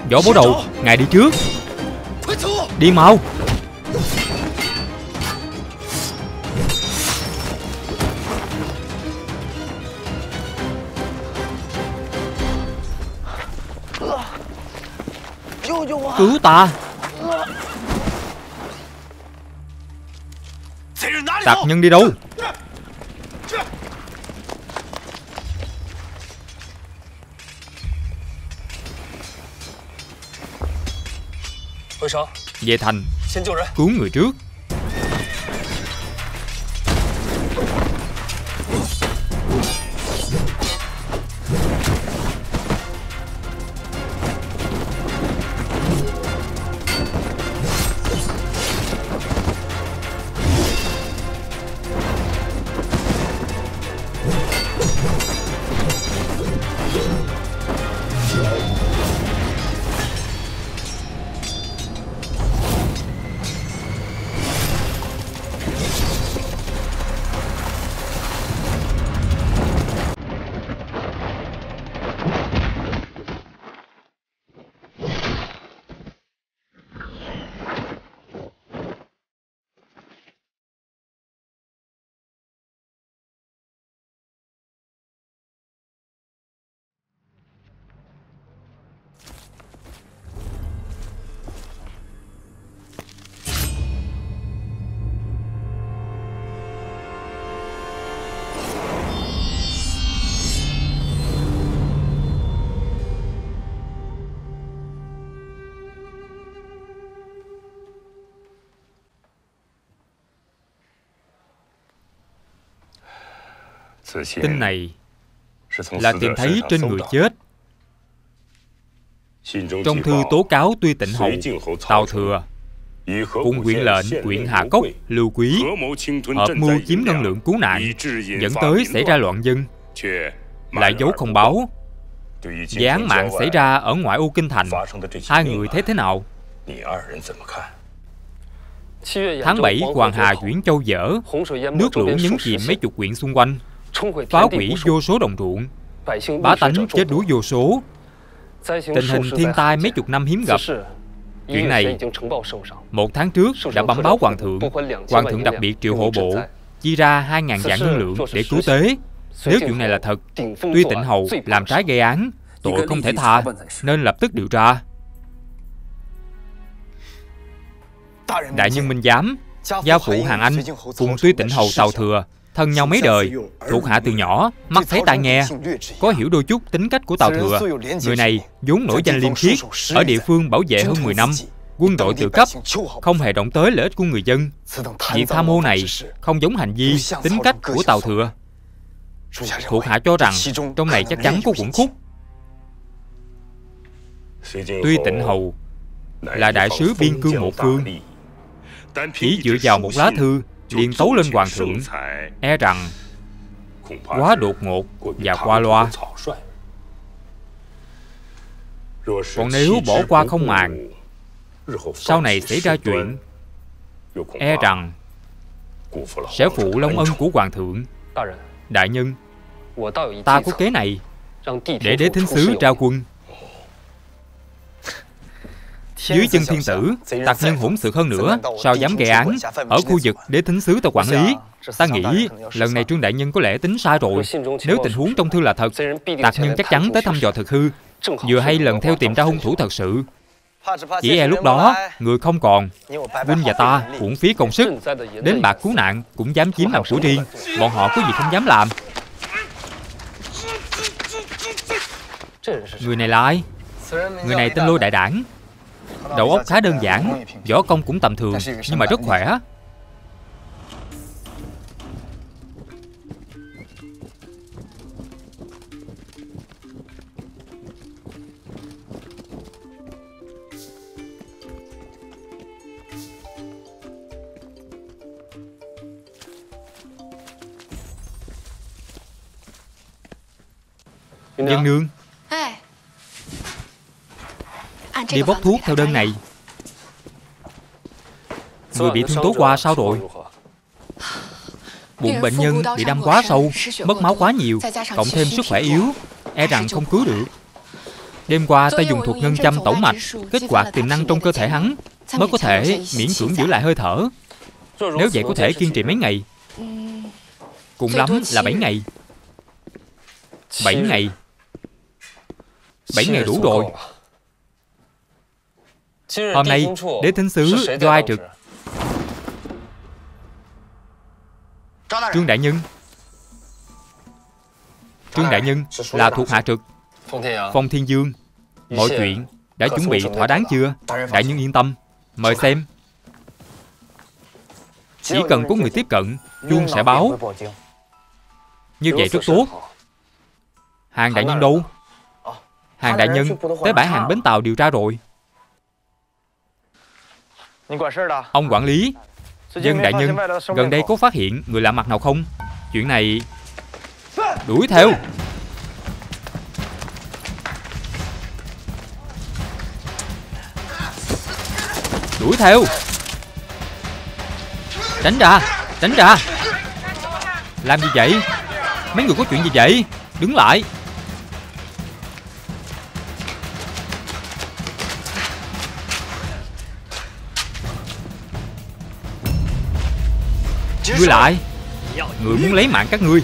Võ Bảo Đầu, ngài đi trước. Đi mau. Cứu ta. Tặc nhân đi đâu? Về thành, cứu người trước. Tin này là tìm thấy trên người chết. Trong thư tố cáo Tuy Tịnh Hầu Tào Thừa cùng huyện lệnh huyện Hà Cốc Lưu Quý hợp mưu chiếm ngân lượng cứu nạn, dẫn tới xảy ra loạn dân, lại giấu không báo. Vụ án mạng xảy ra ở ngoại ô kinh thành, hai người thấy thế nào? Tháng 7, Hoàng Hà Duyển Châu dở, nước lũ nhấn chìm mấy chục huyện xung quanh, phá hủy vô số đồng ruộng, bá tánh chết đuối vô số. Tình hình thiên tai mấy chục năm hiếm gặp. Chuyện này 1 tháng trước đã bẩm báo hoàng thượng. Hoàng thượng đặc biệt triệu hộ bộ, chi ra 2.000 vạn ngân lượng để cứu tế. Nếu chuyện này là thật, Tuy Tịnh Hầu làm trái gây án, tội không thể tha, nên lập tức điều tra. Đại nhân minh giám, gia phụ Hàng Anh cùng Tuy Tịnh Hầu Tào Thừa thân nhau mấy đời, thuộc hạ từ nhỏ, mắt thấy tai nghe, có hiểu đôi chút tính cách của Tào Thừa. Người này vốn nổi danh liêm khiết, ở địa phương bảo vệ hơn 10 năm, quân đội tự cấp, không hề động tới lợi ích của người dân. Việc tham ô này không giống hành vi, tính cách của Tào Thừa. Thuộc hạ cho rằng trong này chắc chắn có uẩn khúc. Tuy Tịnh Hầu là đại sứ biên cương một phương, chỉ dựa vào một lá thư liền tấu lên hoàng thượng, e rằng quá đột ngột và qua loa. Còn nếu bỏ qua không màng, sau này xảy ra chuyện, e rằng sẽ phụ long ân của hoàng thượng. Đại nhân, ta có kế này, để đế thính sứ trao quân. Dưới chân thiên tử, tặc nhân hỗn xược hơn nữa, sao dám gây án. Ở khu vực đế thính sứ ta quản lý. Ta nghĩ lần này Trương đại nhân có lẽ tính sai rồi. Nếu tình huống trong thư là thật, tặc nhân chắc chắn tới thăm dò thực hư, vừa hay lần theo tìm ra hung thủ thật sự. Chỉ e lúc đó người không còn, huynh và ta uổng phí công sức, đến bạc cứu nạn cũng dám chiếm làm của riêng. Bọn họ có gì không dám làm. Người này là ai? Người này tên Lôi Đại Đảng, đầu óc khá đơn giản, võ công cũng tầm thường, nhưng mà rất khỏe. Dân nương, đi bốc thuốc theo đơn này. Người bị thương tố qua sao rồi? Bụng bệnh nhân bị đâm quá sâu, mất máu quá nhiều, cộng thêm sức khỏe yếu, e rằng không cứu được. Đêm qua ta dùng thuật ngân châm tẩu mạch, kích hoạt tiềm năng trong cơ thể hắn, mới có thể miễn cưỡng giữ lại hơi thở. Nếu vậy có thể kiên trì mấy ngày? Cùng lắm là 7 ngày. 7 ngày. 7 ngày đủ rồi. Hôm nay đế thính sứ do ai trực? Trương đại nhân. Trương đại nhân là thuộc hạ trực. Phong Thiên Dương, mọi chuyện đã chuẩn bị thỏa đáng chưa? Đại nhân yên tâm, mời xem. Chỉ cần có người tiếp cận, chuông sẽ báo. Như vậy rất tốt. Hàng đại nhân đâu? Hàng đại nhân tới bãi hàng bến tàu điều tra rồi. Ông quản lý, dân đại nhân, gần đây có phát hiện người lạ mặt nào không? Chuyện này... Đuổi theo. Đuổi theo. Tránh ra. Tránh ra. Làm gì vậy? Mấy người có chuyện gì vậy? Đứng lại. Ngươi lại. Người muốn lấy mạng các ngươi.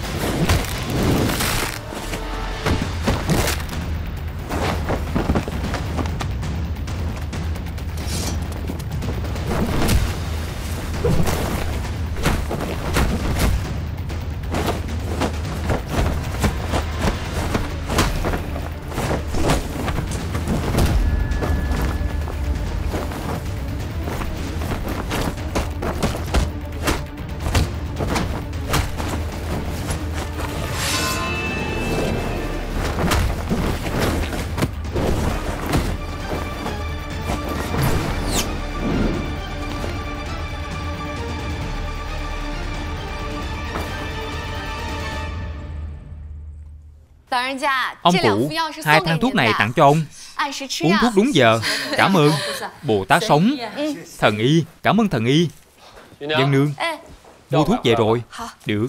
Ông cụ, 2 thang thuốc này tặng cho ông. Uống thuốc đúng giờ. Cảm ơn. Bồ Tát sống. Thần y, cảm ơn thần y. Dân nương, mua thuốc về rồi. Được.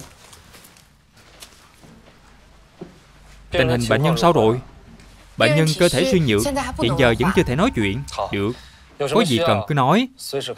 Tình hình bệnh nhân sao rồi? Bệnh nhân cơ thể suy nhược, hiện giờ vẫn chưa thể nói chuyện. Được. Có gì cần cứ nói.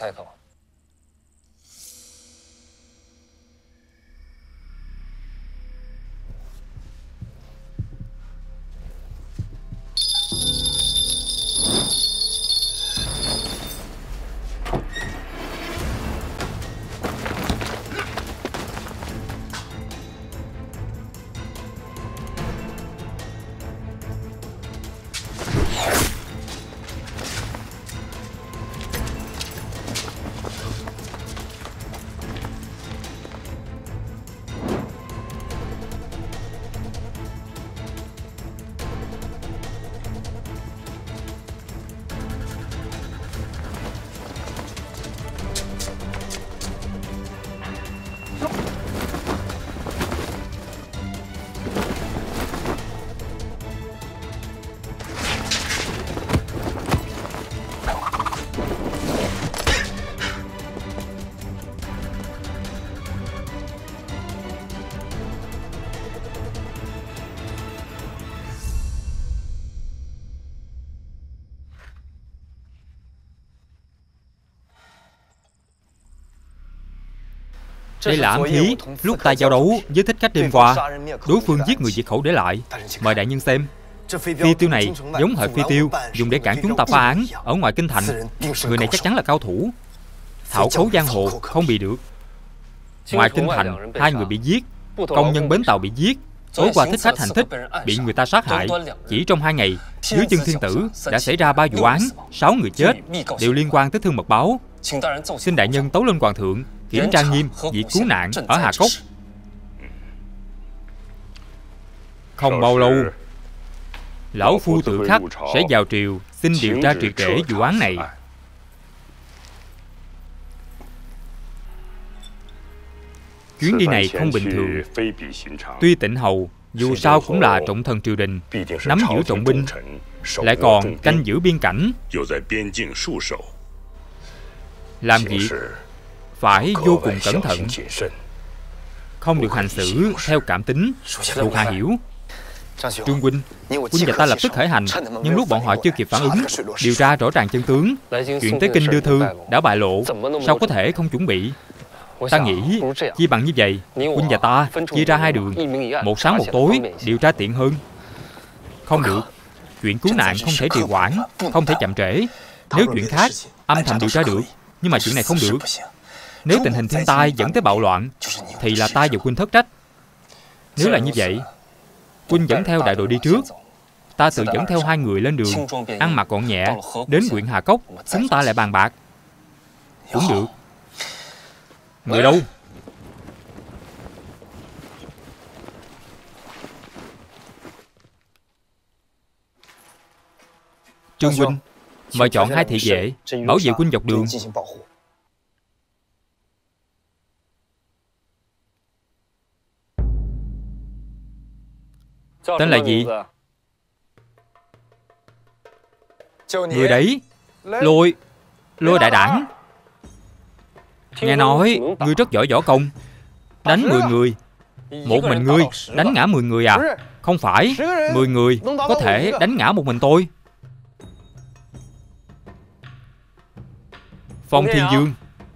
Đây là ám khí lúc ta giao đấu với thích khách đêm qua. Đối phương giết người diệt khẩu để lại. Mời đại nhân xem. Phi tiêu này giống hệt phi tiêu dùng để cản chúng ta phá án ở ngoài kinh thành. Người này chắc chắn là cao thủ. Thảo khấu giang hồ không bị được. Ngoài kinh thành 2 người bị giết. Công nhân bến tàu bị giết. Tối qua thích khách hành thích bị người ta sát hại. Chỉ trong 2 ngày, dưới chân thiên tử đã xảy ra 3 vụ án, 6 người chết, đều liên quan tới Thương Mật Báo. Xin đại nhân tấu lên hoàng thượng kiểm tra nghiêm việc cứu nạn ở Hà Cốc. Không bao lâu, lão phu tự khắc sẽ vào triều xin điều tra triệt để vụ án này. Chuyến đi này không bình thường. Tuy Tịnh hầu dù sao cũng là trọng thần triều đình, nắm giữ trọng binh, lại còn canh giữ biên cảnh. Làm việc phải vô cùng cẩn thận, không được hành xử theo cảm tính. Thuộc hạ hiểu. Trương huynh, huynh và ta lập tức khởi hành, nhưng lúc bọn họ chưa kịp phản ứng, điều tra rõ ràng chân tướng, chuyện tới kinh đưa thư đã bại lộ, sao có thể không chuẩn bị? Ta nghĩ chi bằng như vậy, huynh và ta chia ra hai đường, một sáng một tối, điều tra tiện hơn. Không được, chuyện cứu nạn không thể trì hoãn, không thể chậm trễ. Nếu chuyện khác âm thầm điều tra được, nhưng mà chuyện này không được. Nếu tình hình thiên tai dẫn tới bạo loạn, thì là ta và huynh thất trách. Nếu là như vậy, huynh dẫn theo đại đội đi trước, ta tự dẫn theo hai người lên đường, ăn mặc gọn nhẹ, đến huyện Hà Cốc, chúng ta lại bàn bạc. Cũng được. Người đâu? Trương huynh, mời chọn hai thị vệ bảo vệ huynh dọc đường. Tên là gì? Người đấy, Lôi Đại Đảng. Nghe nói ngươi rất giỏi võ công, đánh 10 người. Một mình ngươi đánh ngã 10 người à? Không phải, 10 người có thể đánh ngã một mình tôi. Phong Thiên Dương.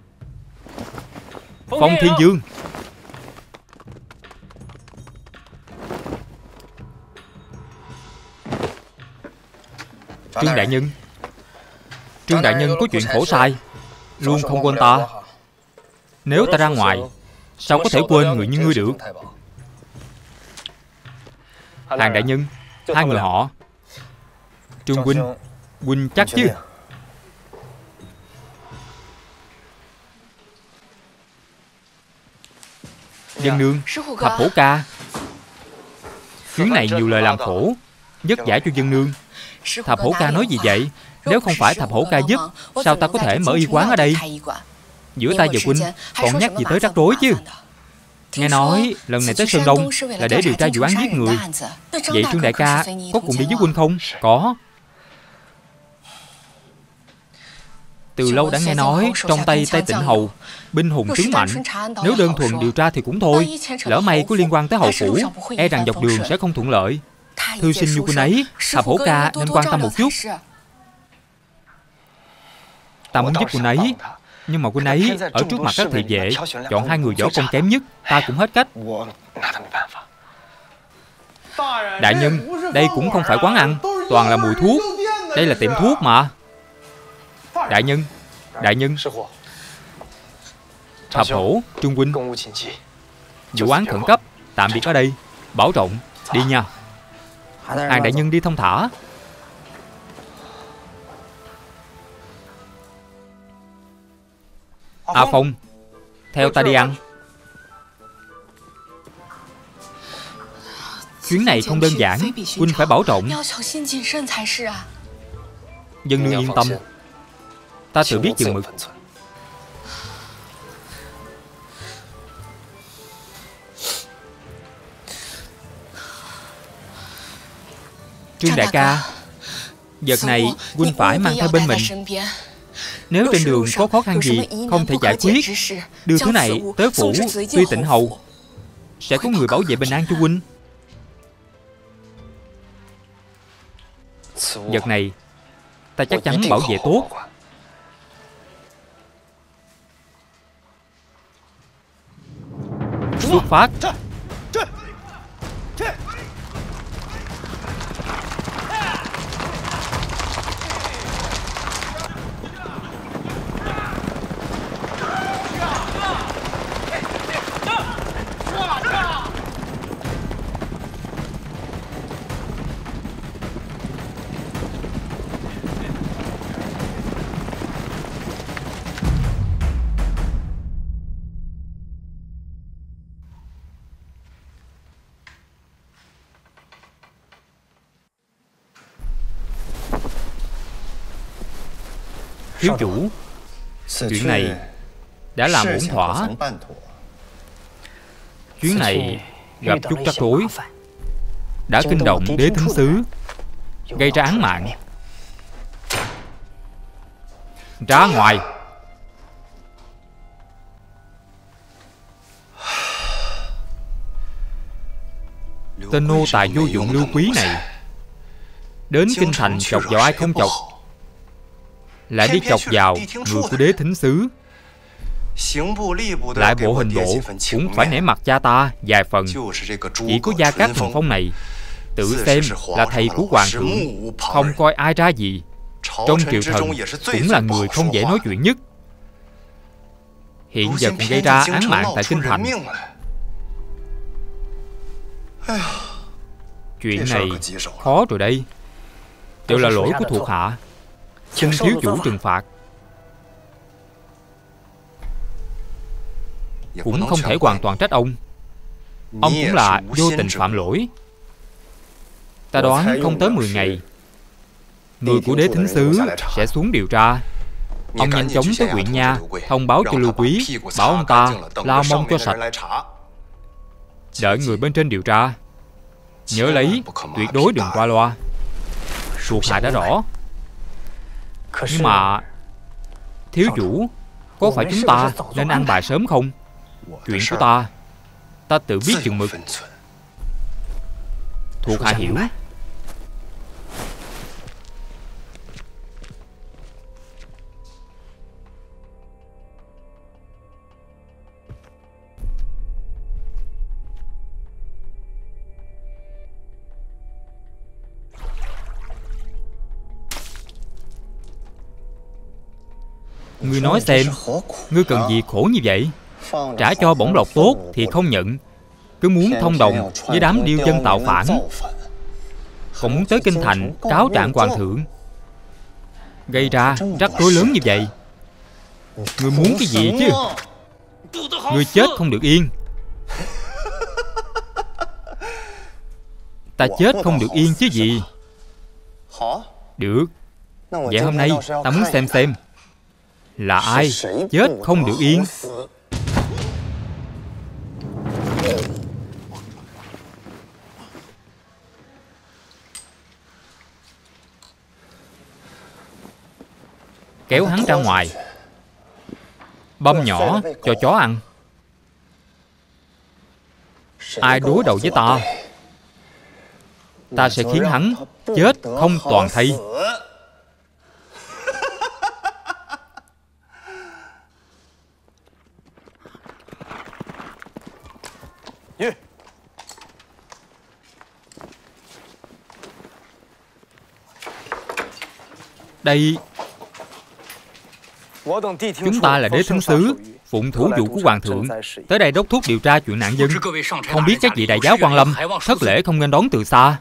Phong Thiên Dương. Trương đại nhân. Trương đại nhân có chuyện khổ sai, luôn không quên ta. Nếu ta ra ngoài, sao có thể quên người như ngươi được? Hàng đại nhân, hai người họ. Trương huynh, huynh chắc chứ? Dân nương, Thập Hổ ca. Chuyến này nhiều lời làm khổ, vất vả cho dân nương. Thập Hổ ca nói gì vậy? Nếu không phải Thập Hổ ca giúp, sao ta có thể mở y quán ở đây? Giữa ta và huynh còn nhắc gì tới rắc rối chứ? Nghe nói lần này tới Sơn Đông là để điều tra vụ án giết người. Vậy Trương đại ca có cùng đi với huynh không? Có. Từ lâu đã nghe nói trong tay Tây Tịnh Hầu binh hùng tướng mạnh. Nếu đơn thuần điều tra thì cũng thôi, lỡ may có liên quan tới hầu phủ, e rằng dọc đường sẽ không thuận lợi. Thư sinh như huynh ấy, Thập Hổ ca nên quan tâm một chút. Ta muốn giúp huynh ấy, nhưng mà huynh ấy ở trước mặt các thị vệ chọn hai người võ công kém nhất, ta cũng hết cách. Đại nhân, đây cũng không phải quán ăn, toàn là mùi thuốc. Đây là tiệm thuốc mà. Đại nhân. Thập Hổ, Trương huynh, vụ án khẩn cấp, tạm biệt ở đây. Bảo trọng, đi nha. Hàng đại nhân đi thông thả. A Phong, theo ta đi ăn. Chuyến này không đơn giản, huynh phải bảo trọng. Dân nương yên tâm, ta tự biết chừng mực. Trương đại ca, vật này huynh phải mang theo bên mình. Nếu trên đường có khó khăn gì không thể giải quyết, đưa thứ này tới phủ Tuy Tịnh Hầu, sẽ có người bảo vệ bình an cho huynh. Vật này ta chắc chắn bảo vệ tốt. Xuất phát. Thiếu chủ, chuyện này đã làm ổn thỏa. Chuyến này gặp chút rắc rối, đã kinh động đế thính sứ, gây ra án mạng. Ra ngoài. Tên nô tài vô dụng Lưu Quý này đến kinh thành chọc vào ai không chọc, lại đi chọc vào người của đế thính xứ. Lại bộ hình bộ cũng phải nể mặt cha ta vài phần. Chỉ có Gia Cát Thần Phong này tự xem là thầy của hoàng thượng, không coi ai ra gì. Trong triều thần cũng là người không dễ nói chuyện nhất. Hiện giờ cũng gây ra án mạng tại kinh thành. Chuyện này khó rồi đây. Đều là lỗi của thuộc hạ, xin thiếu chủ trừng phạt. Cũng không thể hoàn toàn trách ông. Ông cũng là vô tình phạm lỗi. Ta đoán không tới 10 ngày, người của đế thính xứ sẽ xuống điều tra. Ông nhanh chóng tới huyện nha, thông báo cho Lưu Quý, bảo ông ta lau mông cho sạch. Đợi người bên trên điều tra. Nhớ lấy, tuyệt đối đừng qua loa. Thuộc hạ đã rõ. Nhưng mà thiếu chủ, có phải chúng ta nên ăn bài sớm không? Chuyện của ta tự biết chừng mực. Thuộc hạ hiểu. Ngươi nói xem, ngươi cần gì khổ như vậy? Trả cho bổng lộc tốt thì không nhận, cứ muốn thông đồng với đám điêu dân tạo phản, còn muốn tới kinh thành cáo trạng hoàng thượng, gây ra rắc rối lớn như vậy. Ngươi muốn cái gì chứ? Ngươi chết không được yên. Ta chết không được yên chứ gì. Được. Vậy hôm nay ta muốn xem là ai chết không được yên. Kéo hắn ra ngoài, băm nhỏ cho chó ăn. Ai đối đầu với ta sẽ khiến hắn chết không toàn thây. Đây, chúng ta là đế thính xứ, phụng thủ vụ của hoàng thượng, tới đây đốc thúc điều tra chuyện nạn dân. Không biết các vị đại giáo quan lâm thất lễ không nên đón từ xa.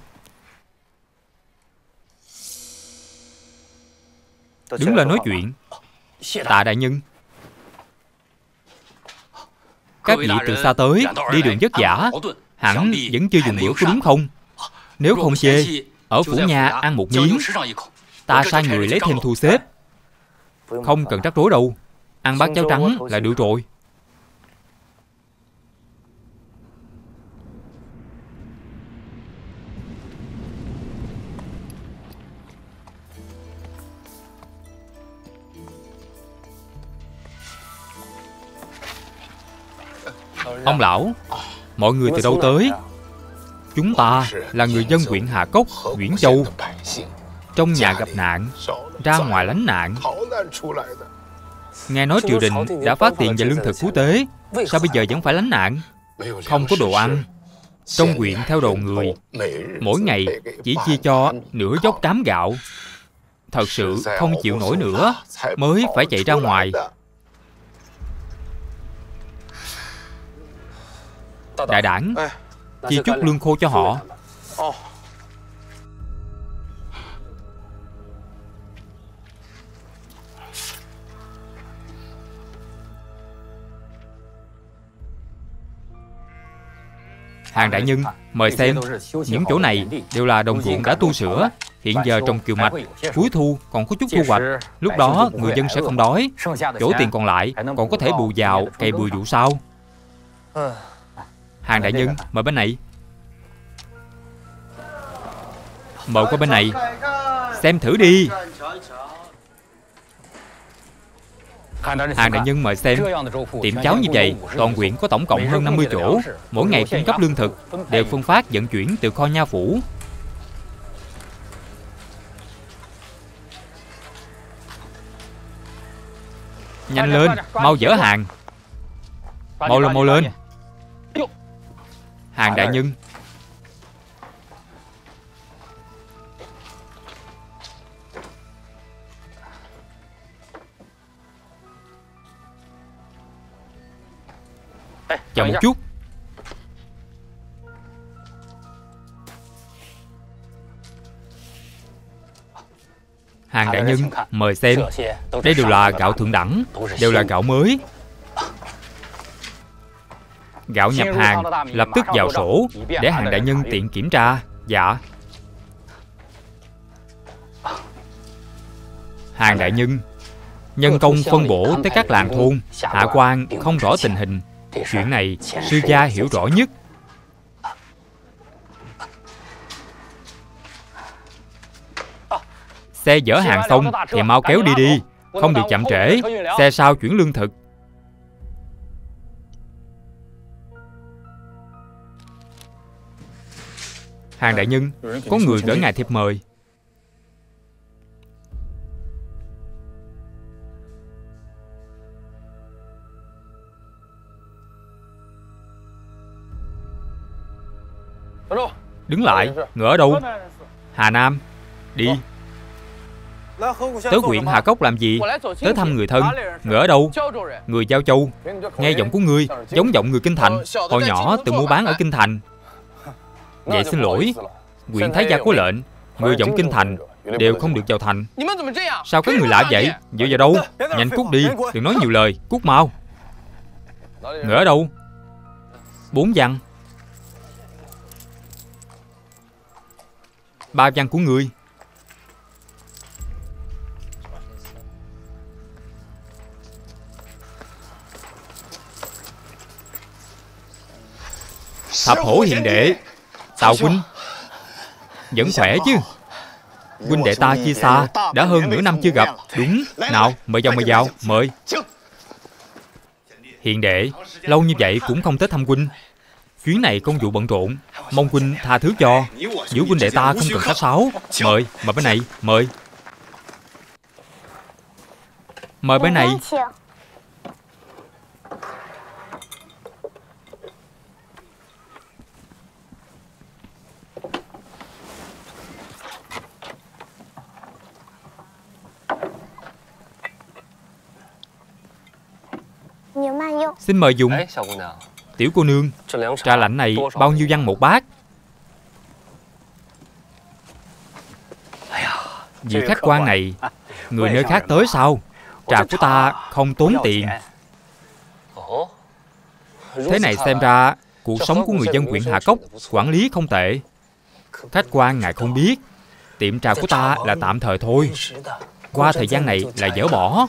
Đứng lên nói chuyện. Tạ đại nhân. Các vị từ xa tới, đi đường vất vả, hẳn vẫn chưa dùng bữa có đúng không? Nếu không chê, ở phủ nhà ăn một miếng, ta sai người lấy thêm thu xếp. Không cần rắc rối đâu, ăn bát cháo trắng là được rồi. Ông lão, mọi người từ đâu tới? Chúng ta là người dân huyện Hà Cốc, Uyển Châu. Trong nhà gặp nạn, ra ngoài lánh nạn. Nghe nói triều đình đã phát tiền và lương thực cứu tế, sao bây giờ vẫn phải lánh nạn? Không có đồ ăn. Trong huyện theo đầu người, mỗi ngày chỉ chia cho nửa vốc cám gạo. Thật sự không chịu nổi nữa, mới phải chạy ra ngoài. Đại đảng, chia chút lương khô cho họ. Hàng đại nhân, mời xem. Những chỗ này đều là đồng ruộng đã tu sửa, hiện giờ trồng kiều mạch. Cuối thu còn có chút thu hoạch, lúc đó người dân sẽ không đói. Chỗ tiền còn lại còn có thể bù vào cày bừa vụ sau. Hàng đại nhân, mời bên này. Mời qua bên này, xem thử đi. Hàng đại nhân mời xem. Tiệm cháo như vậy, toàn huyện có tổng cộng hơn 50 chỗ. Mỗi ngày cung cấp lương thực, đều phân phát vận chuyển từ kho nha phủ. Nhanh lên, mau dỡ hàng. Mau lên. Hàng đại nhân. Chờ một chút. Hàng đại nhân, mời xem. Đây đều là gạo thượng đẳng, đều là gạo mới. Gạo nhập hàng, lập tức vào sổ, để hàng đại nhân tiện kiểm tra. Dạ. Hàng đại nhân, nhân công phân bổ tới các làng thôn, hạ quan không rõ tình hình. Chuyện này sư gia hiểu rõ nhất. Xe dỡ hàng xong thì mau kéo đi, không được chậm trễ. Xe sau chuyển lương thực. Hàng đại nhân, có người gửi ngài thiệp mời. Đứng lại, ngựa ở đâu? Hà Nam. Đi. Tới huyện Hà Cốc làm gì? Tới thăm người thân. Ngựa ở đâu? Người Giao Châu. Nghe giọng của ngươi giống giọng người Kinh Thành. Hồi nhỏ từng mua bán ở Kinh Thành. Vậy xin lỗi, huyện Thái gia có lệnh, người giọng Kinh Thành đều không được vào thành. Sao các người lạ vậy? Dựa vào đâu? Nhanh cút đi, đừng nói nhiều lời. Cút mau. Ngựa ở đâu? 4 văn. 3 văn của ngươi. Thập hổ hiền đệ. Tào huynh vẫn khỏe chứ? Huynh đệ ta chia xa, đã hơn nửa năm chưa gặp. Đúng. Nào, mời vào, mời. Hiền đệ, lâu như vậy cũng không tới thăm huynh. Chuyến này công vụ bận rộn, mong huynh tha thứ cho. Giữa huynh đệ ta không cần khách sáo. Mời bên này, mời. Mời bên này. Xin mời dùng. Tiểu cô nương, trà lạnh này bao nhiêu văn một bát? Vị khách quan này, người nơi khác tới sao? Trà của ta không tốn tiền. Thế này xem ra cuộc sống của người dân huyện Hà Cốc quản lý không tệ. Khách quan ngài không biết, tiệm trà của ta là tạm thời thôi. Qua thời gian này là dỡ bỏ.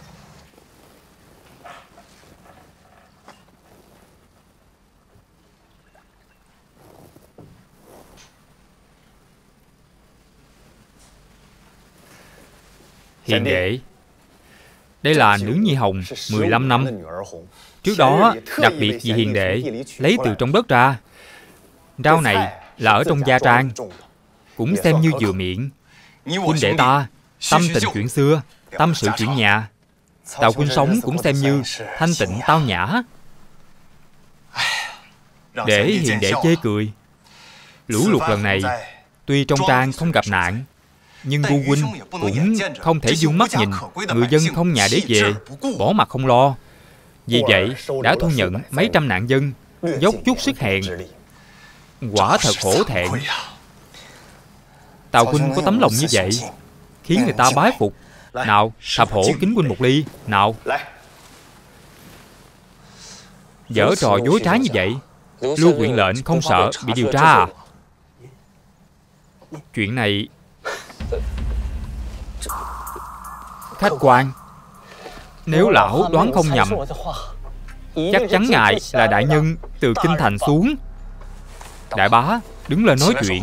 Hiền đệ, đây là nữ nhi hồng 15 năm. Trước đó đặc biệt vì hiền đệ lấy từ trong đất ra. Rau này là ở trong gia trang, cũng xem như vừa miệng. Huynh đệ ta tâm tình chuyện xưa, tâm sự chuyện nhà. Tào huynh sống cũng xem như thanh tịnh tao nhã. Để hiền đệ chê cười. Lũ lụt lần này tuy trong trang không gặp nạn, nhưng vua huynh cũng không thể dương mắt nhìn người dân không nhà để về, bỏ mặt không lo. Vì vậy đã thu nhận mấy trăm nạn dân, dốc chút sức hèn. Quả thật hổ thẹn. Tào huynh có tấm lòng như vậy, khiến người ta bái phục. Nào, thập hổ kính huynh một ly. Nào. Giở trò dối trá như vậy, Lưu huyện lệnh không sợ bị điều tra à? Chuyện này... Khách quan, nếu lão đoán không nhầm, chắc chắn ngài là đại nhân từ kinh thành xuống. Đại bá, đứng lên nói chuyện.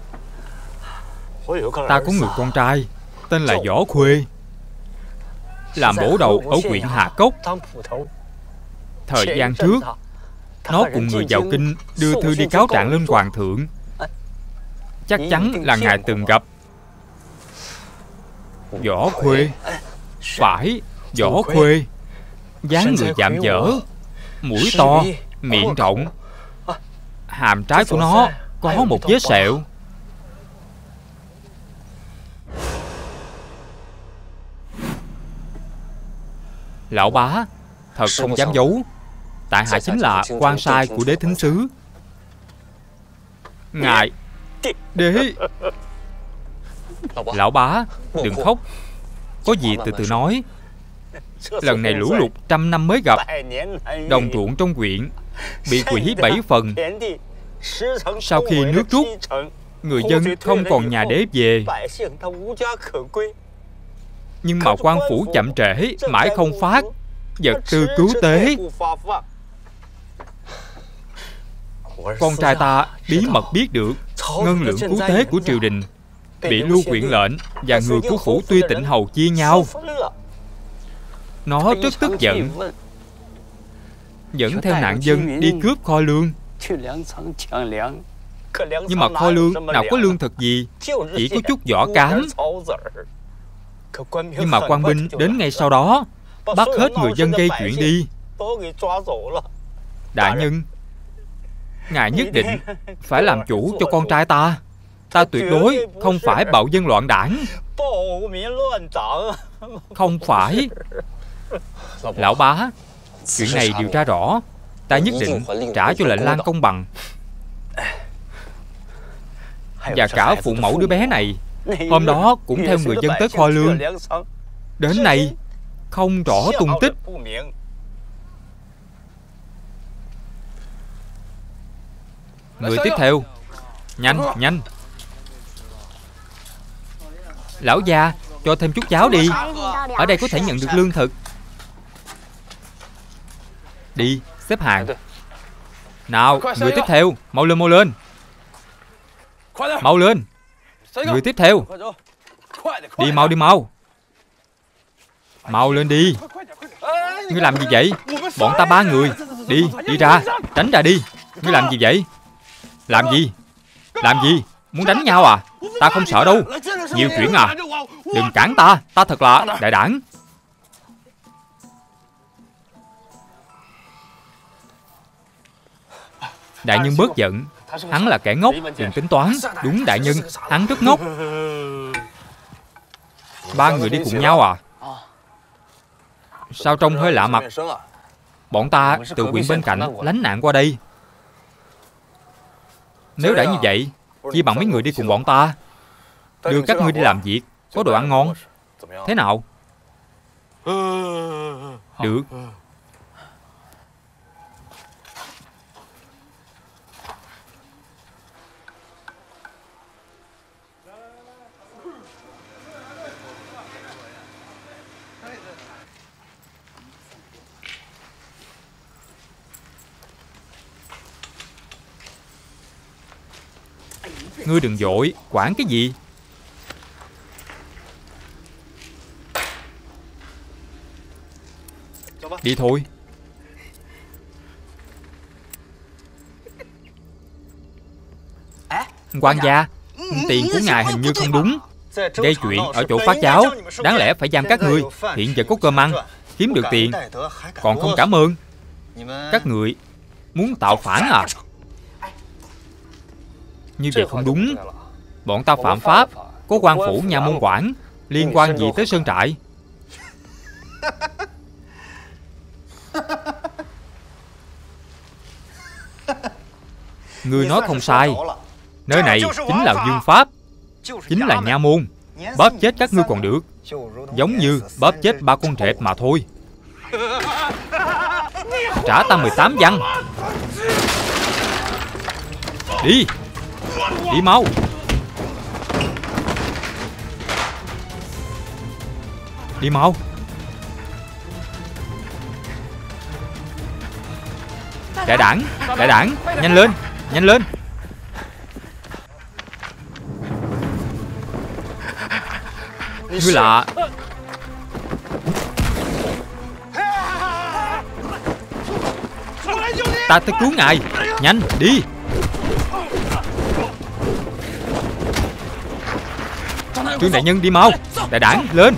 Ta có người con trai tên là Võ Khuê. làm bổ đầu ở huyện Hà Cốc. Thời gian trước, nó cùng người vào kinh đưa thư đi cáo trạng lên hoàng thượng. Chắc chắn là ngài từng gặp. Võ Khuê. Phải, Võ Khuê. Dáng người dạm dở, mũi to, miệng rộng. Hàm trái của nó có một vết sẹo. Lão bá, thật không dám giấu, tại hạ chính là quan sai của đế thính sứ. Ngài đế. Lão bá, đừng khóc. Có gì từ từ nói. Lần này lũ lụt 100 năm mới gặp. Đồng ruộng trong huyện bị hủy 7 phần. Sau khi nước rút, người dân không còn nhà để về. Nhưng mà quan phủ chậm trễ, mãi không phát vật tư cứu tế. Con trai ta bí mật biết được ngân lượng cứu tế của triều đình bị Lưu Quyện lệnh và người của phủ Tuy Tịnh Hầu chia nhau. Nó rất tức giận, dẫn theo nạn dân đi cướp kho lương. Nhưng mà kho lương nào có lương thực gì, chỉ có chút vỏ cám. Nhưng mà quan binh đến ngay sau đó, bắt hết người dân gây chuyện đi. Đại nhân, ngài nhất định phải làm chủ cho con trai ta. Ta tuyệt đối không phải bạo dân loạn đảng. Không phải. Lão bá, chuyện này điều tra rõ, ta nhất định trả cho lệnh Lan công bằng. Và cả phụ mẫu đứa bé này, hôm đó cũng theo người dân tới kho lương, đến nay không rõ tung tích. Người tiếp theo. Nhanh, nhanh. Lão gia, cho thêm chút cháo đi. Ở đây có thể nhận được lương thực. Đi, xếp hàng. Nào, người tiếp theo. Mau lên, mau lên. Mau lên. Người tiếp theo. Đi mau, đi mau. Mau lên đi. Ngươi làm gì vậy? Bọn ta 3 người. Đi, đi ra. Tránh ra đi. Ngươi làm gì vậy? Làm gì? Làm gì? Muốn đánh nhau à? Ta không sợ đâu. Nhiều chuyện à? Đừng cản ta. Ta thật là đại đảng. Đại nhân bớt giận. Hắn là kẻ ngốc, đừng tính toán. Đúng đại nhân, hắn rất ngốc. 3 người đi cùng nhau à? Sao trông hơi lạ mặt? Bọn ta từ huyện bên cạnh lánh nạn qua đây. Nếu đã như vậy, chi bằng mấy người đi cùng bọn ta. Đưa các ngươi đi làm việc, có đồ ăn ngon. Thế nào? Được. Ngươi đừng vội, quản cái gì? Đi thôi. Quan gia, tiền của ngài hình như không đúng. Gây chuyện ở chỗ phát cháo, đáng lẽ phải giam các ngươi. Hiện giờ có cơm ăn, kiếm được tiền, còn không cảm ơn. Các ngươi muốn tạo phản à? Như vậy không đúng. Bọn ta phạm pháp, có quan phủ nhà môn quản, liên quan gì tới sơn trại? Ngươi nói không sai. Nơi này chính là vương pháp, chính là nha môn. Bóp chết các ngươi còn được, giống như bóp chết 3 con rệp mà thôi. Trả ta 18 văn. Đi. Đi mau. Đi mau. Đại đảng, đại đảng, nhanh lên, nhanh lên. Ngươi là... Ta tới cứu ngài. Nhanh đi. Trương đại nhân đi mau. Đại đảng lên.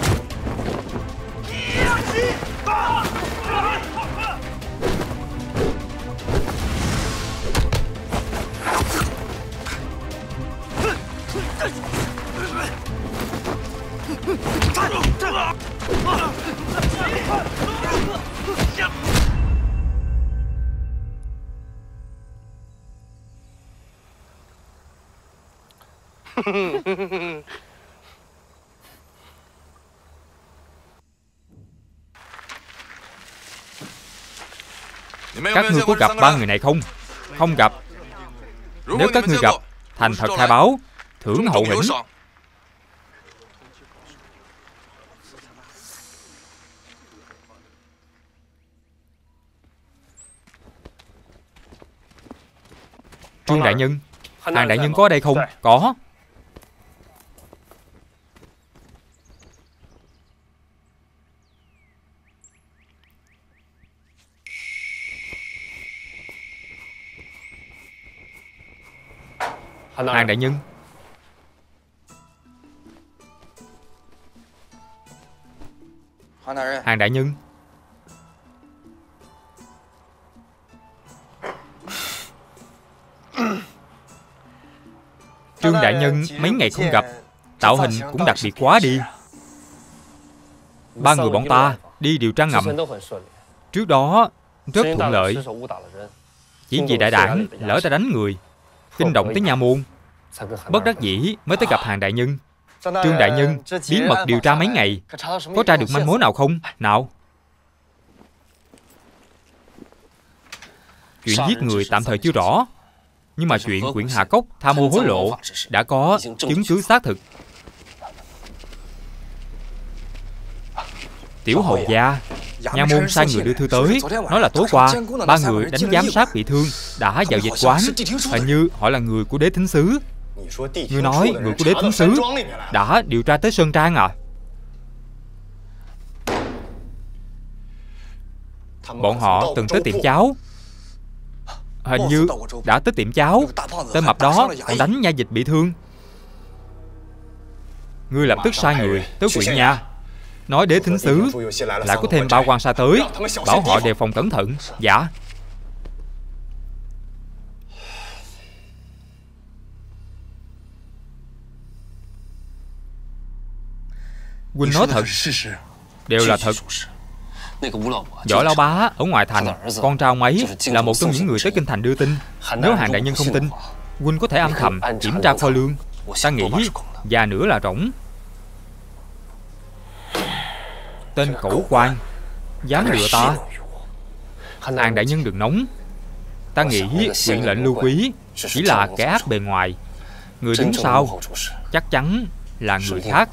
Các ngươi có gặp ba người này không? Không gặp. Nếu các ngươi gặp, thành thật khai báo, thưởng hậu hĩnh. Trương đại nhân, Hàn đại nhân có ở đây không? Có. Hàn đại nhân. Hàn đại nhân. Trương đại nhân mấy ngày không gặp, tạo hình cũng đặc biệt quá đi. Ba người bọn ta đi điều tra ngầm trước đó rất thuận lợi. Chỉ vì đại đảng lỡ ta đánh người, kinh động tới nha môn, bất đắc dĩ mới tới gặp Hàn đại nhân. Trương đại nhân bí mật điều tra mấy ngày, có tra được manh mối nào không? Nào. Chuyện giết người tạm thời chưa rõ, nhưng mà chuyện Quyện Hà Cốc tham ô hối lộ đã có chứng cứ xác thực. Tiểu hầu gia, nha môn sai người đưa thư tới, nói là tối qua ba người đánh giám sát bị thương đã vào dịch quán. Hình như họ là người của Đế Thính Sứ. Ngươi nói người của Đế Thính Sứ đã điều tra tới Sơn Trang à? Bọn họ từng tới tiệm cháo. Hình như đã tới tiệm cháo, tên mập đó còn đánh nha dịch bị thương. Ngươi lập tức sai người tới huyện nha, nói Đế Thính Sứ lại có thêm 3 quan sai tới, bảo họ đề phòng cẩn thận. Dạ. Huynh nói thật, đều là thật. Võ lão bá ở ngoài thành, con trai ông ấy là một trong những người tới kinh thành đưa tin. Nếu Hàn đại nhân không tin, huynh có thể âm thầm kiểm tra kho lương. Ta nghĩ già nữa là rỗng. Tên cẩu quan dám lừa ta. Hàn đại nhân đừng nóng. Ta nghĩ huyện lệnh Lưu Quý chỉ là kẻ ác bề ngoài, người đứng sau chắc chắn là người khác.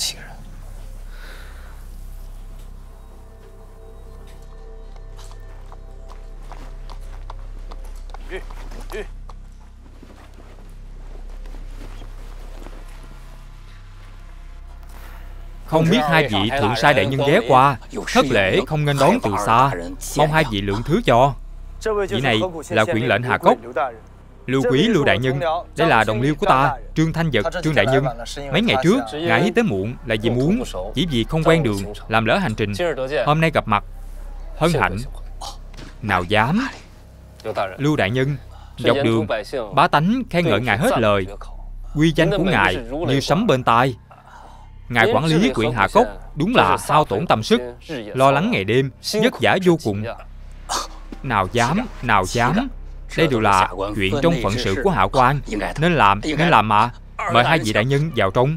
Không biết hai vị thượng sai đại nhân ghé qua, thất lễ không nên đón từ xa, mong hai vị lượng thứ cho. Vị này là huyện lệnh Hà Cốc, Lưu Quý Lưu đại nhân. Đây là đồng liêu của ta, Trương Thanh Vật Trương đại nhân. Mấy ngày trước ngài ấy tới muộn là vì muốn, chỉ vì không quen đường làm lỡ hành trình. Hôm nay gặp mặt, hân hạnh. Nào dám. Lưu đại nhân, dọc đường bá tánh khen ngợi ngài hết lời, uy danh của ngài như sấm bên tai. Ngài quản lý huyện Hà Cốc đúng là hao tổn tâm sức, lo lắng ngày đêm, vất vả vô cùng. Nào dám, nào dám. Đây đều là chuyện trong phận sự của hạ quan, nên làm mà. Mời hai vị đại nhân vào trong.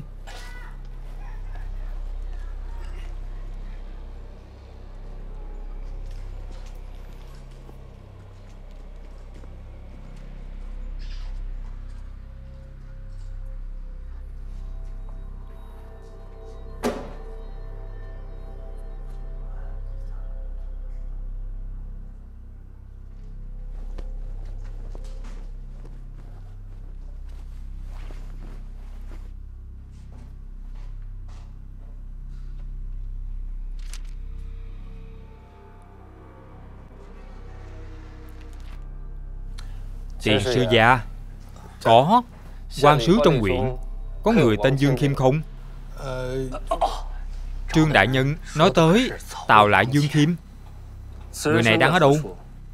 Tiền sư gia. Có. Quan sứ trong huyện có người tên Dương Khiêm không? Trương đại nhân nói tới Tào Lại Dương Khiêm. Người này đang ở đâu?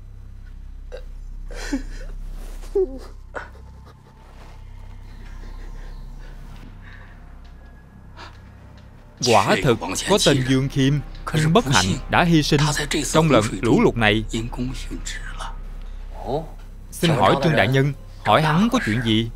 Quả thực có tên Dương Khiêm, nhưng bất hạnh đã hy sinh trong lần lũ lụt này. Xin hỏi Trương đại nhân, hỏi hắn có chuyện gì?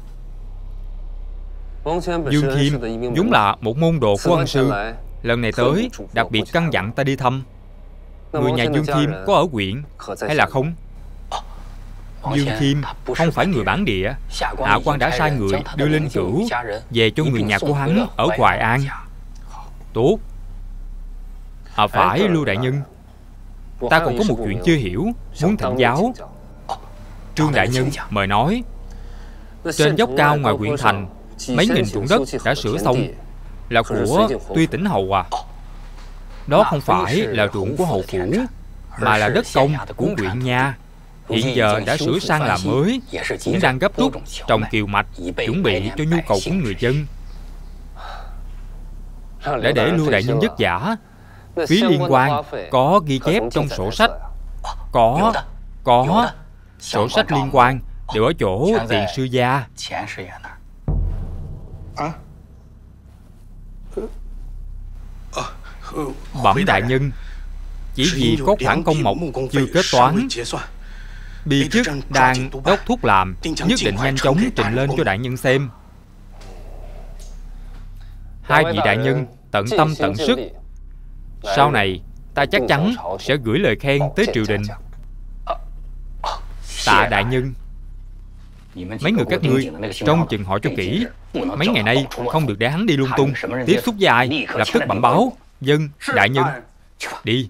Dương Khiêm vốn là một môn đồ của ân sư. Lần này tới đặc biệt căn dặn ta đi thăm. Người nhà Dương Khiêm có ở huyện hay là không? Dương Khiêm không phải người bản địa. Hạ quan đã sai người đưa Linh Cửu về cho người nhà của hắn ở Hoài An. Tốt. Phải Lưu đại nhân, ta còn có một chuyện chưa hiểu, muốn thỉnh giáo. Trương đại nhân mời nói. Trên dốc cao ngoài huyện thành, mấy nghìn ruộng đất đã sửa xong, là của Tuy Tỉnh Hầu à? Đó không phải là ruộng của hầu phủ, mà là đất công của huyện nha. Hiện giờ đã sửa sang làm mới, cũng đang gấp rút trồng kiều mạch, chuẩn bị cho nhu cầu của người dân. Để Lưu đại nhân vất vả. Phí liên quan có ghi chép trong sổ sách. Có. Sổ sách liên quan đều ở chỗ Tiền sư gia. Bẩm đại nhân, chỉ vì có khoản công mộc chưa kết toán, bi chức đang đốc thúc làm, nhất định nhanh chóng trình lên cho đại nhân xem. Hai vị đại nhân tận tâm tận sức, sau này ta chắc chắn sẽ gửi lời khen tới triều đình. Tạ đại nhân. Mấy người các ngươi trông chừng họ cho kỹ. Mấy ngày nay không được để hắn đi lung tung. Tiếp xúc với ai lập tức bẩm báo. Vâng đại nhân. Đi.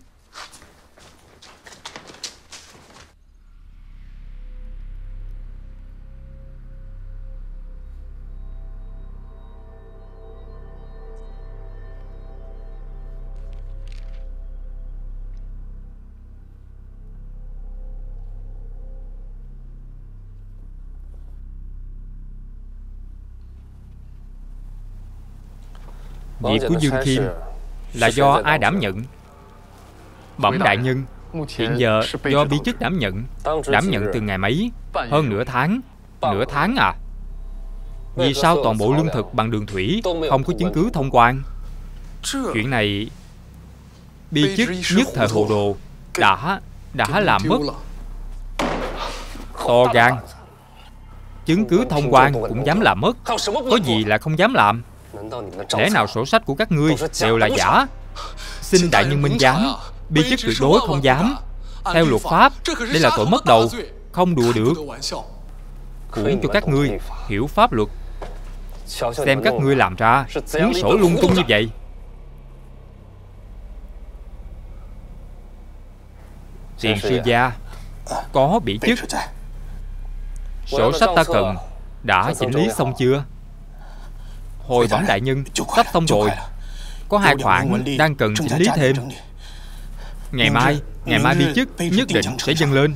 Việc của Dương Khiêm là do ai đảm nhận? Bẩm đại nhân, hiện giờ do bi chức đảm nhận. Đảm nhận từ ngày mấy? Hơn nửa tháng. Nửa tháng à? Vì sao toàn bộ lương thực bằng đường thủy không có chứng cứ thông quan? Chuyện này bi chức nhất thời hồ đồ đã làm mất. To gan. Chứng cứ thông quan cũng dám làm mất. Có gì là không dám làm? Lẽ nào sổ sách của các ngươi đều là giả? Xin đại nhân minh giám. Bi chức tuyệt đối không dám. Theo luật pháp, đây là tội mất đầu, không đùa được. Cũng cho các ngươi hiểu pháp luật. Xem các ngươi làm ra cuốn sổ lung tung như vậy. Tiền sư gia có bị chức. Sổ sách ta cần đã chỉnh lý xong chưa? Hồi bẩm đại nhân, sắp xong rồi. Có hai khoản đang cần chỉnh lý thêm. Ngày mai bi chức nhất định sẽ dâng lên.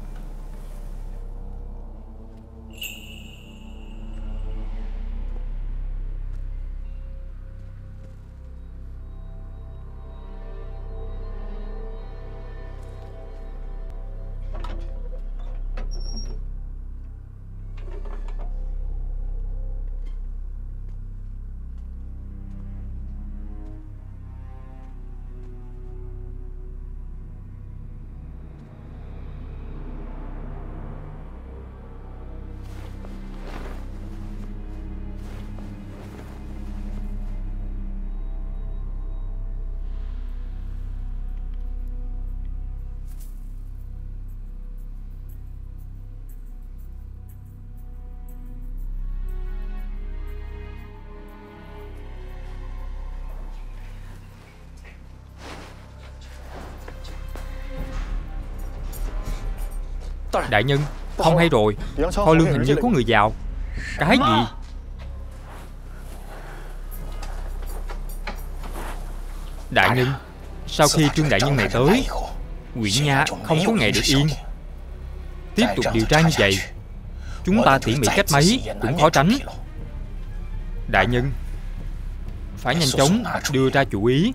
Đại nhân, không hay rồi. Kho lương hình như có người vào. Cái gì? Đại nhân, sau khi Trương đại nhân này tới, huyện nha không có ngày được yên. Tiếp tục điều tra như vậy chúng ta tỉ mỉ cách mấy cũng khó tránh. Đại nhân, phải nhanh chóng đưa ra chủ ý.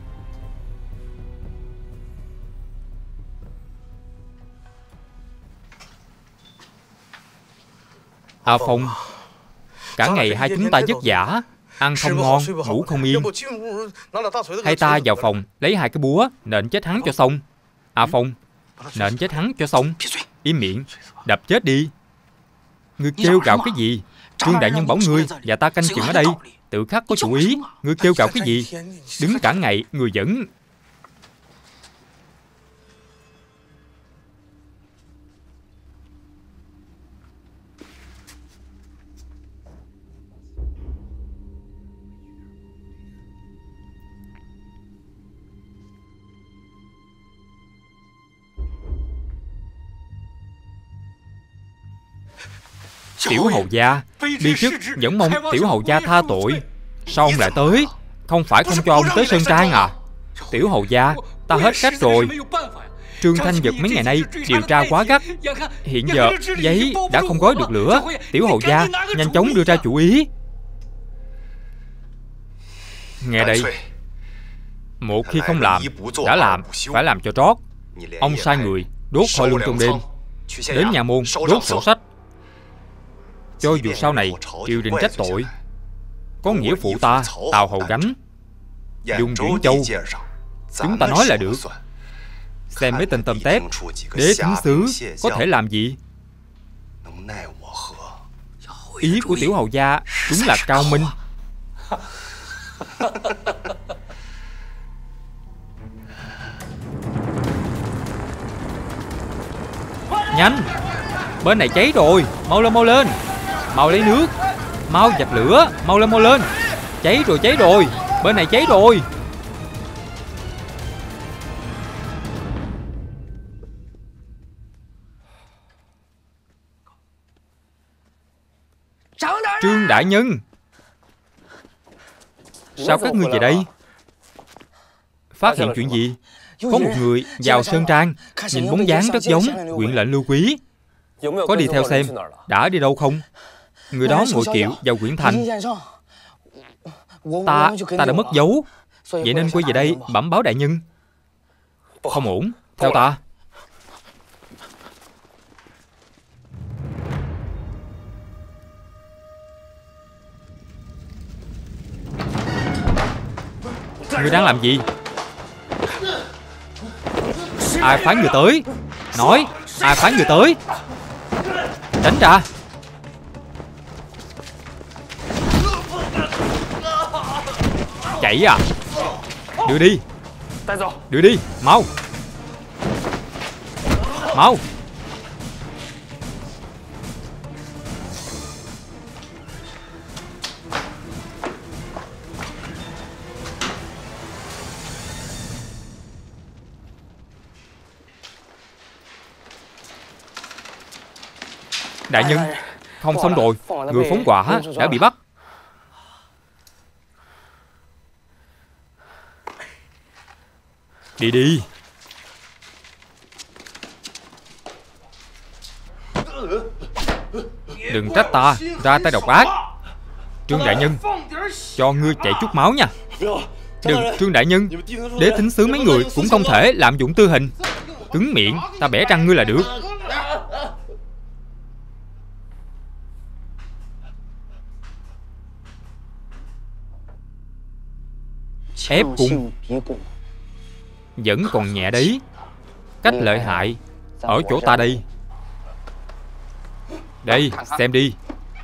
A Phong, cả ngày hai chúng ta vất vả, ăn không ngon, ngủ không yên. Hai ta vào phòng lấy hai cái búa nện chết hắn cho xong. A Phong, nện chết hắn cho xong. Im miệng, đập chết đi. Ngươi kêu gào cái gì? Trương đại nhân bảo ngươi và ta canh chừng ở đây, tự khắc có chủ ý. Ngươi kêu gào cái gì? Đứng cả ngày người vẫn... Tiểu hầu gia, đi chức vẫn mong tiểu hầu gia tha tội. Sao ông lại tới? Không phải không cho ông tới Sơn Trang à? Tiểu hầu gia, ta hết cách rồi. Trương Thanh Vật mấy ngày nay điều tra quá gắt. Hiện giờ giấy đã không gói được lửa. Tiểu hầu gia, nhanh chóng đưa ra chủ ý. Nghe đây, một khi không làm, đã làm, phải làm cho trót. Ông sai người đốt khôi lung trong đêm, đến nhà môn đốt sổ sách. Cho dù sau này triều đình trách tội, có nghĩa phụ ta Tào Hầu gánh. Dùng Viễn Châu, chúng ta nói là được. Xem mấy tên tôm tép, đế thính sứ có thể làm gì? Ý của tiểu hầu gia đúng là cao minh. Nhanh, bên này cháy rồi, mau lên mau lên. Mau lấy nước, mau dập lửa, mau lên mau lên. Cháy rồi, bên này cháy rồi. Trương đại nhân, sao các ngươi về đây? Phát hiện chuyện gì? Có một người vào Sơn Trang, nhìn bóng dáng rất giống huyện lệnh Lưu Quý. Có đi theo xem đã đi đâu không? Người đó ngồi kiệu vào huyện thành. Ta đã mất dấu, vậy nên quay về đây bẩm báo đại nhân. Không ổn, theo ta. Người đang làm gì? Ai phái người tới? Nói, ai phái người tới? Tránh ra. Chạy à? Đưa đi. Đưa đi, mau. Mau. Đại nhân, không xong rồi. Người phóng hỏa đã bị bắt. Đi đi. Đừng trách ta ra tay độc ác. Trương đại nhân, cho ngươi chạy chút máu nha. Đừng, Trương đại nhân, đế thính sứ mấy người cũng không thể lạm dụng tư hình. Cứng miệng, ta bẻ răng ngươi là được. Ép cung vẫn còn nhẹ đấy. Cách lợi hại ở chỗ ta đây. Đây, xem đi.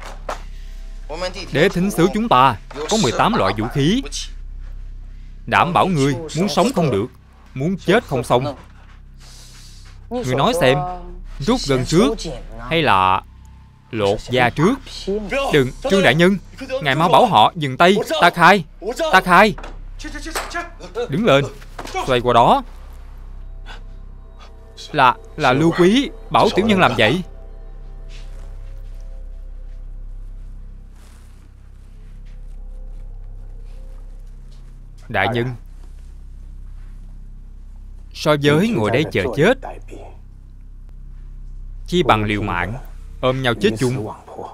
Đế thính sứ chúng ta có 18 loại vũ khí. Đảm bảo ngươi muốn sống không được, muốn chết không xong. Ngươi nói xem, rút gần trước hay là lột da trước? Đừng, Trương đại nhân, ngài mau bảo họ dừng tay. Ta khai, ta khai. Đứng lên, xoay qua đó. Là Lưu Quý bảo tiểu nhân làm vậy. Đại nhân, so với ngồi đây chờ chết, chi bằng liều mạng ôm nhau chết chung.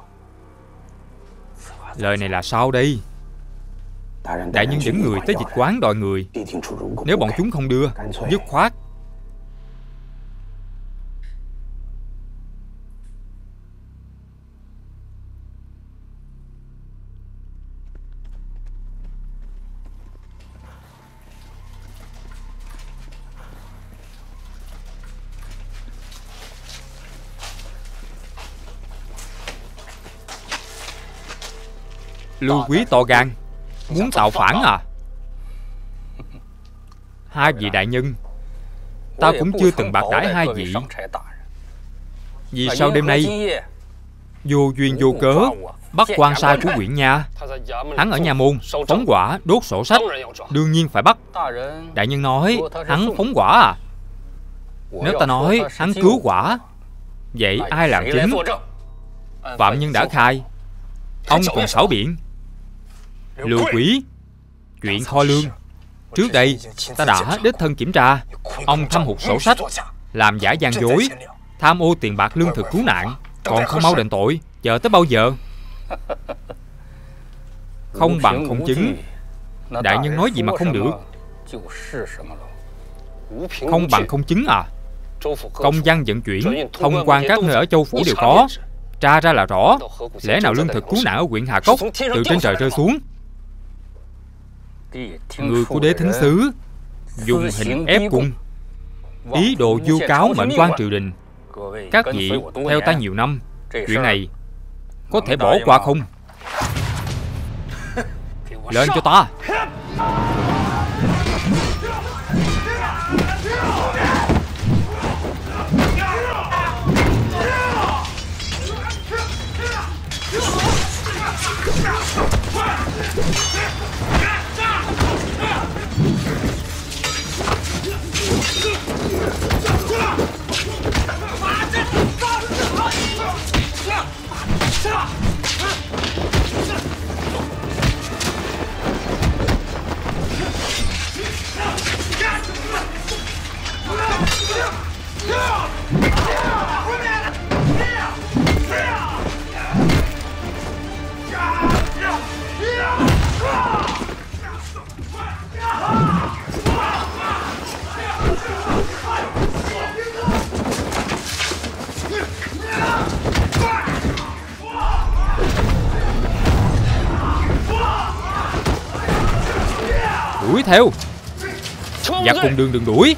Lời này là sao đây? Đại nhân dẫn người tới dịch quán đòi người. Nếu bọn chúng không đưa, dứt khoát Lưu Quý to gan, muốn tạo phản à? Hai vị đại nhân, ta cũng chưa từng bạc đãi hai vị. Vì sao đêm nay vô duyên vô cớ bắt quan sai của huyện nha? Hắn ở nhà môn phóng hỏa đốt sổ sách, đương nhiên phải bắt. Đại nhân nói hắn phóng hỏa à? Nếu ta nói hắn cứu hỏa, vậy ai làm chứng? Phạm nhân đã khai, ông còn xảo biện. Lưu Quý, chuyện kho lương, trước đây ta đã đích thân kiểm tra. Ông thâm hụt sổ sách, làm giả gian dối, tham ô tiền bạc lương thực cứu nạn, còn không mau đền tội, chờ tới bao giờ? Không bằng không chứng. Đại nhân nói gì mà không được? Không bằng không chứng à? Công văn vận chuyển, thông quan các nơi ở châu phủ đều có, tra ra là rõ. Lẽ nào lương thực cứu nạn ở huyện Hà Cốc từ trên trời rơi xuống? Người của Đế Thính Sứ dùng hình ép cung, ý đồ vu cáo mệnh quan triều đình. Các vị theo ta nhiều năm, chuyện này có thể bỏ qua không? Lên cho ta! Đuổi theo! Và cùng đường đừng đuổi!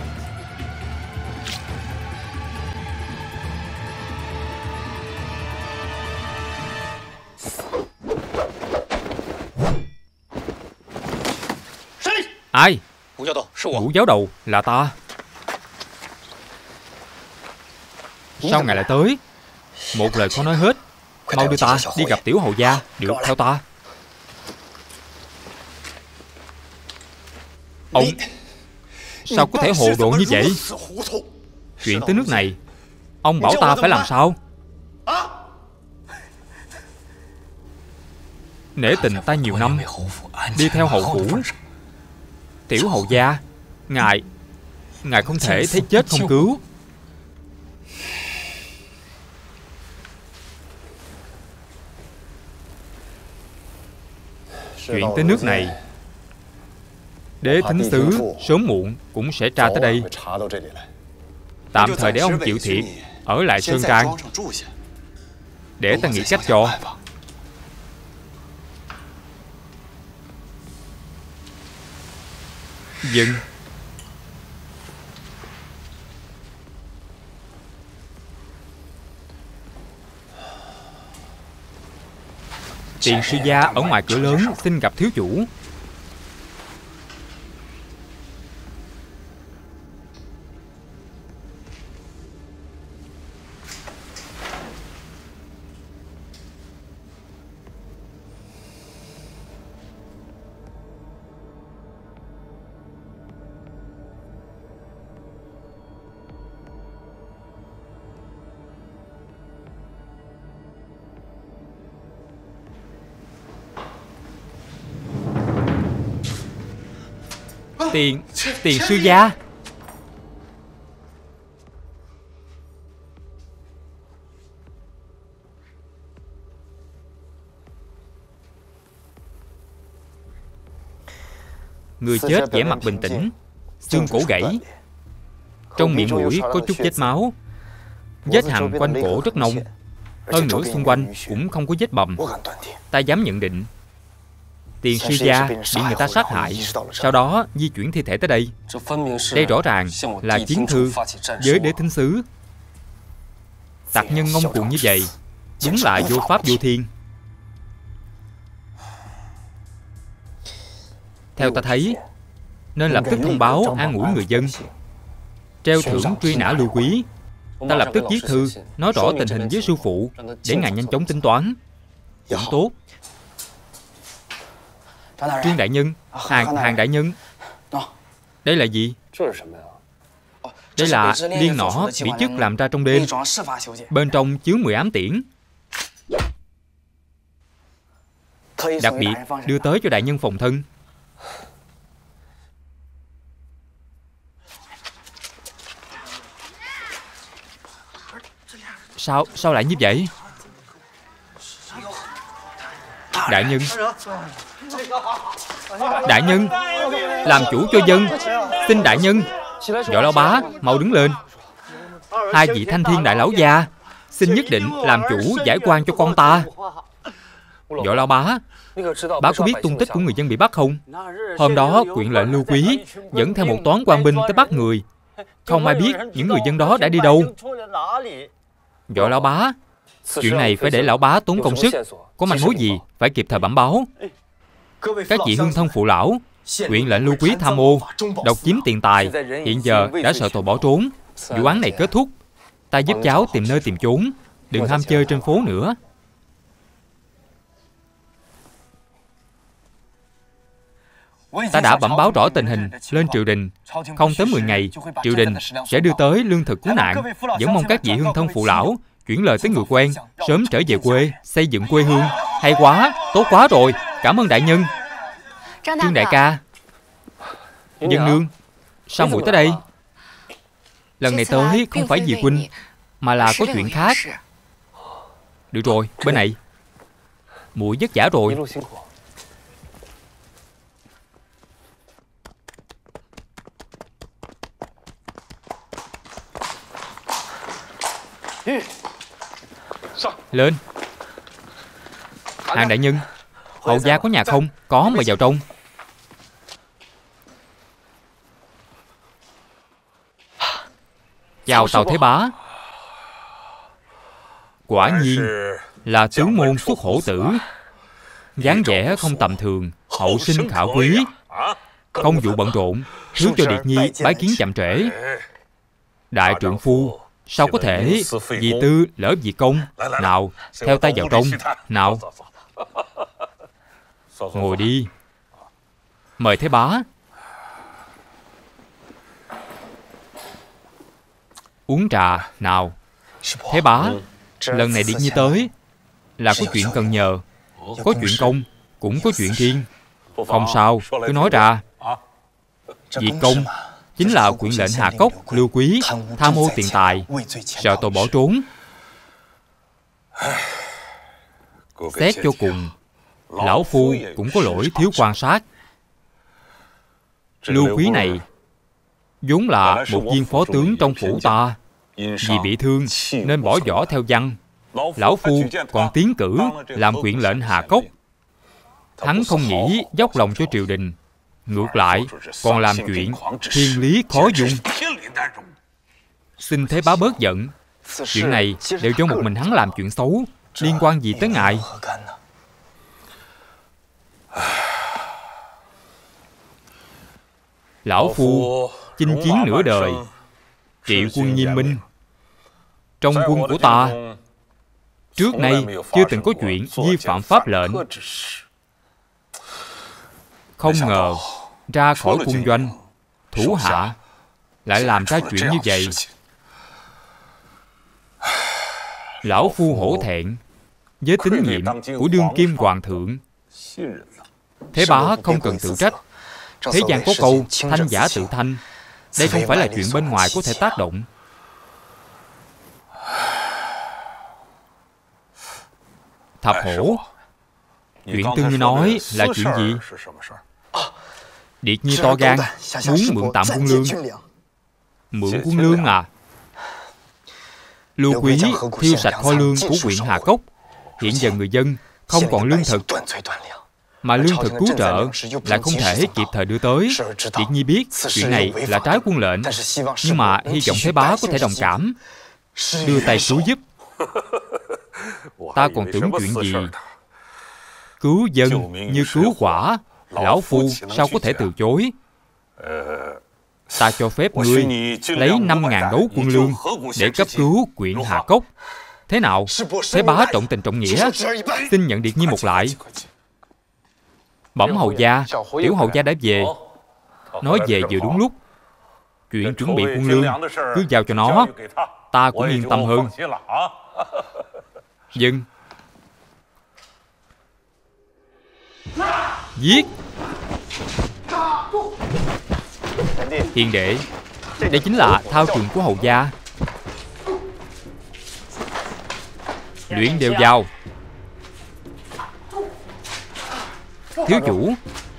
Ai? Ngũ giáo đầu là ta. Sao ngài lại tới? Một lời không nói hết. Mau đưa ta đi gặp tiểu hầu gia. Được, theo ta. Ông sao có thể hồ đồ như vậy? Chuyện tới nước này, ông bảo ta phải làm sao? Nể tình ta nhiều năm, đi theo hầu phủ. Tiểu hầu gia, ngài không thể thấy chết không cứu. Chuyện tới nước này, Đế Thính Sứ sớm muộn cũng sẽ tra tới đây. Tạm thời để ông chịu thiệt ở lại Sơn Trang, để ta nghĩ cách cho. Dừng. Tiền sư gia ở ngoài cửa lớn xin gặp thiếu chủ. Tiền sư gia. Người chết vẻ mặt bình tĩnh, xương cổ gãy, trong miệng mũi có chút vết máu, vết hằn quanh cổ rất nông. Hơn nữa xung quanh cũng không có vết bầm. Ta dám nhận định tiền sư gia bị người ta sát hại, sau đó di chuyển thi thể tới đây. Đây rõ ràng là chiến thư với Đế Thính Sứ. Tặc nhân ngông cuồng như vậy, đúng là vô pháp vô thiên. Theo ta thấy, nên lập tức thông báo an ủi người dân, treo thưởng truy nã Lưu Quý. Ta lập tức viết thư nói rõ tình hình với sư phụ, để ngài nhanh chóng tính toán. Cũng tốt. Trương đại nhân, Hàng đại nhân, đây là gì? Đây là liên nỏ bị chức làm ra trong đêm, bên trong chứa 10 ám tiễn, đặc biệt đưa tới cho đại nhân phòng thân. Sao lại như vậy? Đại nhân, đại nhân, làm chủ cho dân, xin đại nhân. Võ lão bá, mau đứng lên. Hai vị thanh thiên đại lão gia, xin nhất định làm chủ giải oan cho con ta. Võ lão bá, bá có biết tung tích của người dân bị bắt không? Hôm đó quyện lệnh Lưu Quý dẫn theo một toán quan binh tới bắt người, không ai biết những người dân đó đã đi đâu. Võ lão bá, chuyện này phải để lão bá tốn công sức, có manh mối gì phải kịp thời bẩm báo. Các vị hương thân phụ lão, quyện lệnh Lưu Quý tham ô, độc chiếm tiền tài, hiện giờ đã sợ tội bỏ trốn. Vụ án này kết thúc, ta giúp cháu tìm nơi tìm chốn, đừng ham chơi trên phố nữa. Ta đã bẩm báo rõ tình hình lên triều đình, không tới 10 ngày, triều đình sẽ đưa tới lương thực cứu nạn. Vẫn mong các vị hương thân phụ lão chuyển lời tới người quen, sớm trở về quê, xây dựng quê hương. Hay quá, tốt quá rồi, cảm ơn đại nhân. Trương đại ca, dân nương, sao muội tới đây? Lần này tới không phải vì huynh, mà là có chuyện khác. Được rồi, bên này. Muội vất vả rồi. Lên. Hàng đại nhân, hầu gia có nhà không? Có, mời vào trong. Chào Tào Thế Bá. Quả nhiên là tướng môn xuất hổ tử, dáng vẻ không tầm thường, hậu sinh khả quý. Công vụ bận rộn, thứ cho Điệt Nhi bái kiến chậm trễ. Đại trượng phu sao có thể vì tư lỡ vì công? Nào, theo ta vào trong. Nào, ngồi đi. Mời Thế Bá. Uống trà. Nào, Thế Bá, lần này Điệt Nhi tới là có chuyện cần nhờ. Có chuyện công, cũng có chuyện riêng. Không sao, cứ nói ra. Việc công chính là quyện lệnh Hà Cốc Lưu Quý tham ô tiền tài, sợ tội bỏ trốn. Xét cho cùng, lão phu cũng có lỗi thiếu quan sát. Lưu Quý này vốn là một viên phó tướng trong phủ ta, vì bị thương nên bỏ võ theo văn. Lão phu còn tiến cử làm quyện lệnh Hà Cốc. Hắn không nghĩ dốc lòng cho triều đình, ngược lại còn làm chuyện thiên lý khó dung. Xin Thế Bá bớt giận. Chuyện này đều do một mình hắn làm chuyện xấu, liên quan gì tới ngài? Lão phu chinh chiến nửa đời, trị quân nghiêm minh. Trong quân của ta trước nay chưa từng có chuyện vi phạm pháp lệnh. Không ngờ ra khỏi quân doanh, thủ hạ lại làm ra chuyện như vậy. Lão phu hổ thẹn với tín nhiệm của đương kim hoàng thượng. Thế Bá không cần tự trách. Thế gian có câu thanh giả tự thanh, đây không phải là chuyện bên ngoài có thể tác động. Thập hổ, chuyện tương như nói là chuyện gì? Điệt Nhi to gan, muốn mượn tạm quân lương. Mượn quân lương à? Lưu Quý thiêu sạch kho lương của huyện Hà Cốc. Hiện giờ người dân không còn lương thực, mà lương thực cứu trợ lại không thể kịp thời đưa tới. Điệt Nhi biết chuyện này là trái quân lệnh, nhưng mà hy vọng Thế Bá có thể đồng cảm, đưa tay cứu giúp. Ta còn tưởng chuyện gì cứu dân như cứu quả, lão phu sao có thể từ chối. Ta cho phép ngươi lấy 5.000 đấu quân lương để cấp cứu huyện Hà Cốc. Thế nào? Thế Bá trọng tình trọng nghĩa, xin nhận Điệt Nhi một lại. Bẩm hầu gia, tiểu hầu gia đã về. Nói về vừa đúng lúc. Chuyện chuẩn bị quân lương cứ giao cho nó, ta cũng yên tâm hơn. Vâng. Giết! Hiền đệ, đây chính là thao trường của hầu gia. Luyện đều vào. Thiếu chủ.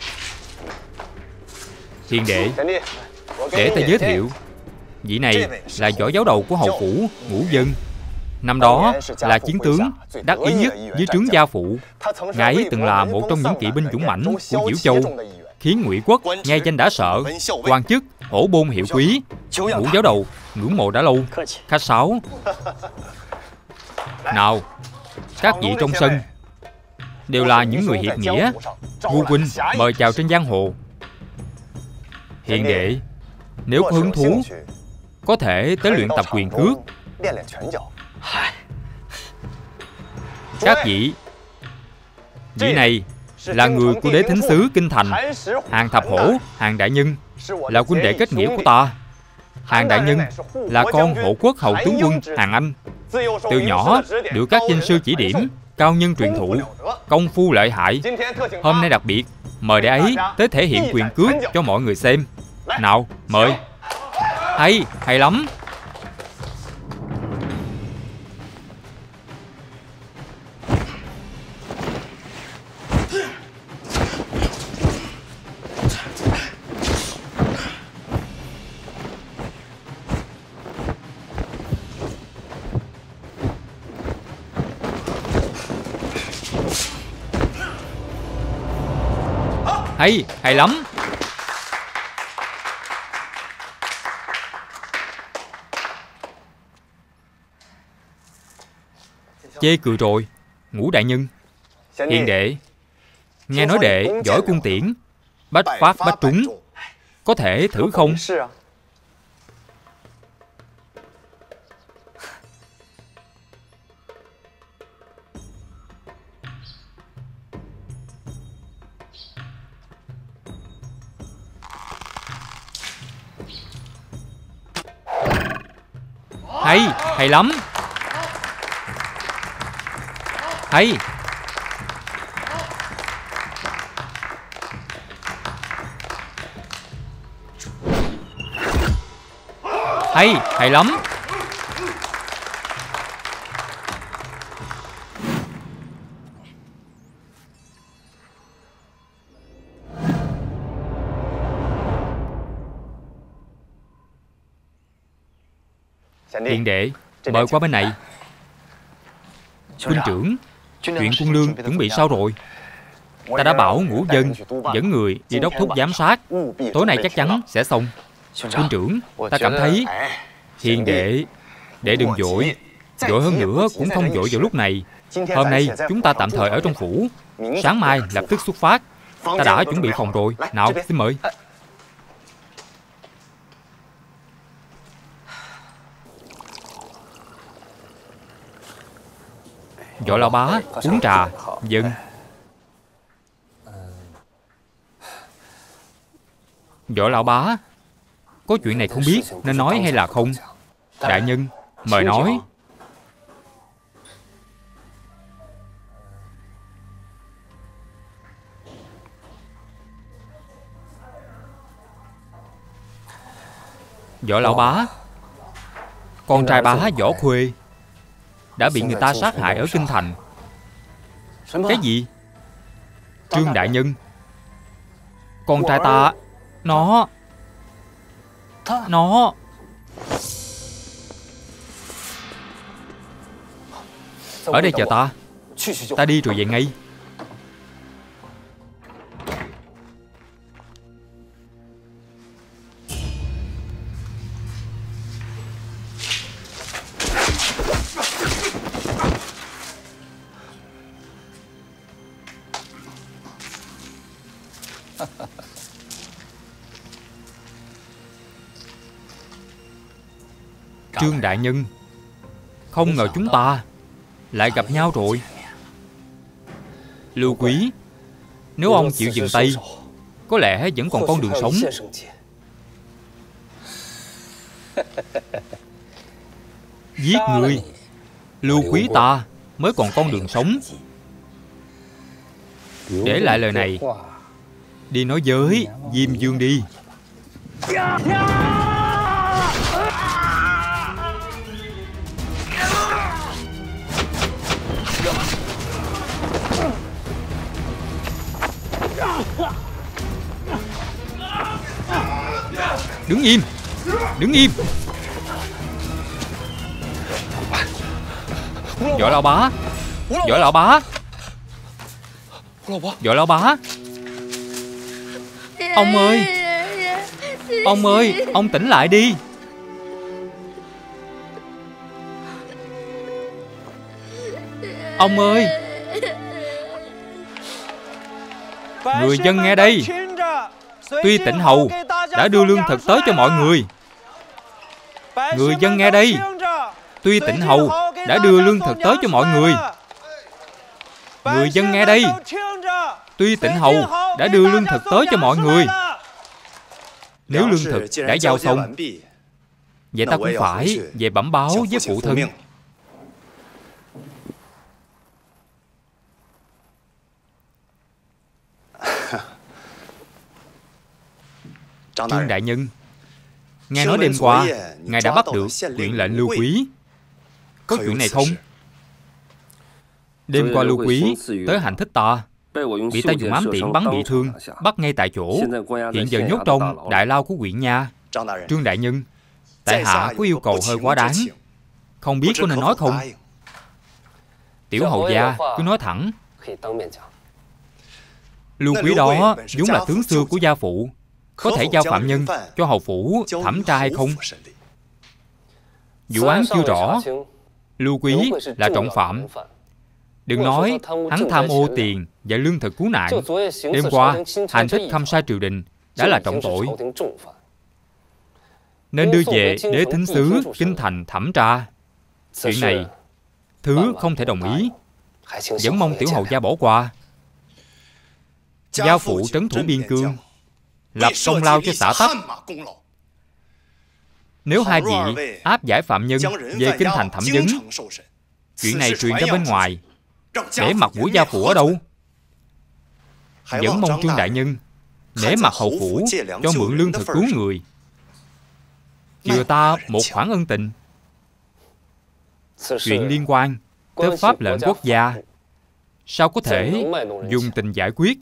Hiền đệ, để ta giới thiệu. Vị này là võ giáo đầu của hầu phủ Ngũ Dân. Năm đó là chiến tướng đắc ý nhất dưới trướng gia phụ. Ngài ấy từng là một trong những kỵ binh dũng mãnh của Diễu Châu, khiến Ngụy Quốc nghe danh đã sợ. Quan chức hổ bôn hiệu quý. Ngũ giáo đầu ngưỡng mộ đã lâu. Khách sáo. Nào, các vị trong sân đều là những người hiệp nghĩa. Vua huynh mời chào trên giang hồ. Hiền đệ, nếu có hứng thú, có thể tới luyện tập quyền cước. Các vị, vị này là người của đế thính sứ Kinh Thành, Hàn Thập Hổ, Hàn đại nhân, là huynh đệ kết nghĩa của ta. Hàn đại nhân là con hộ quốc hầu tướng quân Hàn Anh. Từ nhỏ được các danh sư chỉ điểm, cao nhân truyền thụ, công phu lợi hại. Hôm nay đặc biệt mời đệ ấy tới thể hiện quyền cước cho mọi người xem. Nào, mời. Hay, hay lắm. Hay, hay lắm. Chê cười rồi. Ngũ đại nhân, hiền đệ, nghe nói đệ giỏi cung tiễn, bách phát bách trúng, có thể thử không? Hay, hay lắm. Hay. Hay, hay lắm. Hiền đệ, mời qua bên này. Huynh trưởng, chuyện quân lương chuẩn bị sao rồi? Ta đã bảo Ngũ Dân dẫn người đi đốc thúc giám sát, tối nay chắc chắn sẽ xong. Huynh trưởng, ta cảm thấy hiền đệ đừng vội. Vội hơn nữa cũng không vội vào lúc này. Hôm nay chúng ta tạm thời ở trong phủ, sáng mai lập tức xuất phát. Ta đã chuẩn bị phòng rồi. Nào, xin mời. Võ lão bá uống trà. Vâng. Võ lão bá, có chuyện này không biết nên nói hay là không? Đại nhân, mời nói. Võ lão bá, con trai bá Võ Khuê đã bị người ta sát hại ở Kinh Thành. Cái gì? Trương đại nhân, con trai ta Nó ở đây chờ ta. Ta đi rồi về ngay. Trương đại nhân, không ngờ chúng ta lại gặp nhau rồi. Lưu Quý, nếu ông chịu dừng tay, có lẽ vẫn còn con đường sống. Giết người, Lưu Quý ta mới còn con đường sống. Để lại lời này, đi nói với Diêm Vương đi. Đứng im! Đứng im! Võ lão bá! Võ lão bá! Võ lão bá! Ông ơi! Ông ơi! Ông tỉnh lại đi! Ông ơi! Người dân nghe đây! Tuy Tịnh Hầu đã đưa lương thực tới cho mọi người. Người dân nghe đây! Tuy Tịnh Hầu đã đưa lương thực tới cho mọi người. Người dân nghe đây! Tuy Tịnh Hầu đã đưa lương thực tới cho mọi người. Nếu lương thực đã giao xong, vậy ta cũng phải về bẩm báo với phụ thân. Trương đại nhân, nghe nói đêm qua ngài đã bắt được huyện lệnh Lưu Quý. Có chuyện này không? Đêm qua Lưu Quý tới hành thích ta, bị ta dùng ám tiễn bắn bị thương, bắt ngay tại chỗ. Hiện giờ nhốt trong đại lao của huyện nha. Trương đại nhân, tại hạ có yêu cầu hơi quá đáng, không biết có nên nói không? Tiểu hầu gia cứ nói thẳng. Lưu Quý đó vốn là tướng xưa của gia phụ, có thể giao phạm nhân cho hầu phủ thẩm tra hay không? Vụ án chưa rõ, Lưu Quý là trọng phạm. Đừng nói hắn tham ô tiền và lương thực cứu nạn. Đêm qua hành thích khâm sai triều đình đã là trọng tội, nên đưa về đế thính sứ kinh thành thẩm tra. Chuyện này thứ không thể đồng ý, vẫn mong tiểu hầu gia bỏ qua. Gia phụ trấn thủ biên cương, lập công lao cho xã tắc. Nếu hai vị áp giải phạm nhân về kinh thành thẩm vấn, chuyện này truyền ra bên ngoài, để mặt mũi gia phụ ở đâu? Vẫn mong Trương đại nhân nể mặt hầu phủ cho mượn lương thực cứu người, chừa ta một khoản ân tình. Chuyện liên quan tới pháp lệnh quốc gia, sao có thể dùng tình giải quyết?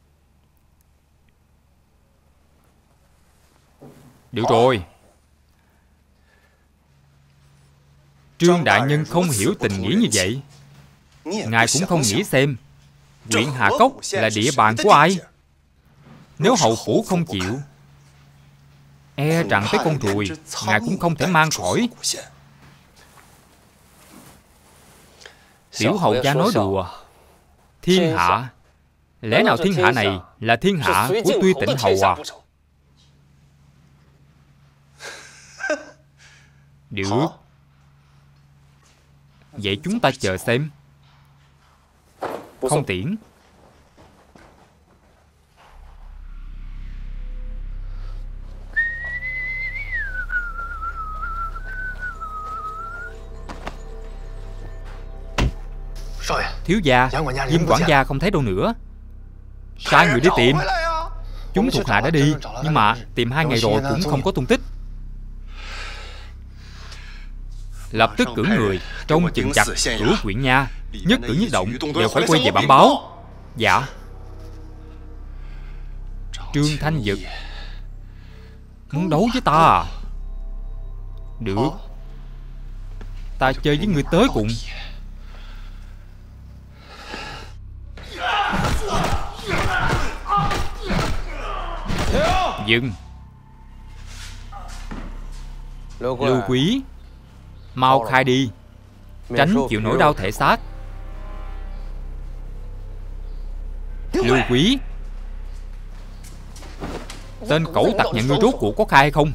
Được rồi, Trương đại nhân không hiểu tình nghĩa như vậy. Ngài cũng không nghĩ xem huyện Hà Cốc là địa bàn của ai. Nếu hầu phủ không chịu, e rằng tới con ruồi ngài cũng không thể mang khỏi. Tiểu hầu gia nói đùa. Thiên hạ, lẽ nào thiên hạ này là thiên hạ của Tuy Tịnh Hầu à? Được, vậy chúng ta chờ xem. Không tiễn. Thiếu gia, Diêm quản gia không thấy đâu nữa. Sai người đi tìm. Chúng thuộc hạ đã đi, nhưng mà tìm 2 ngày rồi cũng không có tung tích. Lập tức cử người trông chừng chặt cửa huyện nha, nhất cử nhất động đều phải quay về bẩm báo. Dạ. Trương Thanh Dực Muốn đấu với ta à? Được, ta chơi với người tới cùng. Dừng. Lưu Quý, mau khai đi, tránh chịu nỗi đau thể xác. Lưu Quý, tên cẩu tặc nhà ngươi rốt cuộc có khai hay không?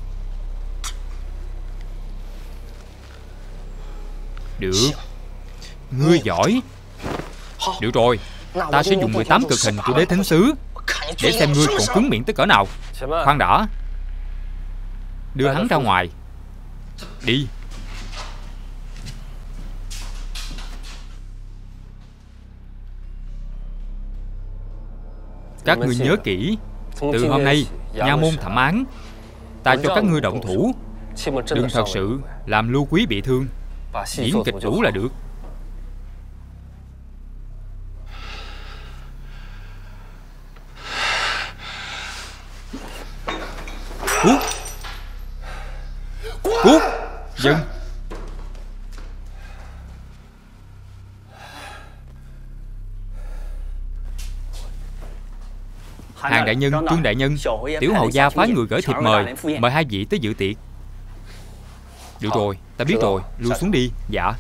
Được, ngươi giỏi. Được rồi, ta sẽ dùng 18 cực hình của Đế Thính Sứ để xem ngươi còn cứng miệng tới cỡ nào. Khoan đã, đưa hắn ra ngoài. Đi. Các ngươi nhớ kỹ, từ hôm nay nha môn thẩm án, ta cho các ngươi động thủ. Đừng thật sự làm Lưu Quý bị thương. Diễn kịch đủ là được. Cút. Cút. Dừng. Hàng đại nhân, Trương đại nhân, tiểu hầu gia phái người gửi thiệp mời, mời hai vị tới dự tiệc. Được rồi, ta biết rồi, lui xuống đi. Dạ.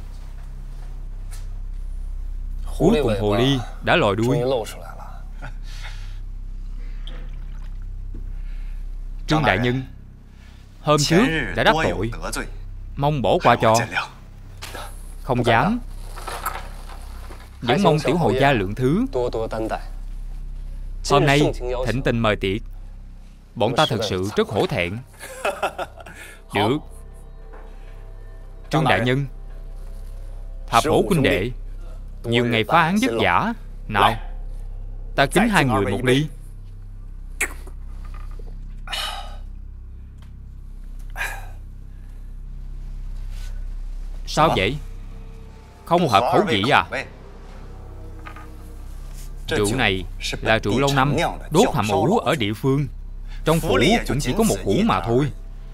Cuối cùng hồ ly đã lòi đuôi. Trương đại nhân, hôm trước đã đắc tội, mong bỏ qua cho. Không dám. Vẫn mong tiểu hầu gia lượng thứ. Hôm nay thịnh tình mời tiệc, bọn ta thật sự rất hổ thẹn. Được. Trương đại nhân, Thập Hổ huynh đệ, nhiều ngày phá án vất vả. Nào, ta kính hai người một ly. Sao vậy? Không hợp khẩu vị à? Rượu này là rượu lâu năm đốt hầm ủ ở địa phương. Trong phủ cũng chỉ có một hũ mà thôi.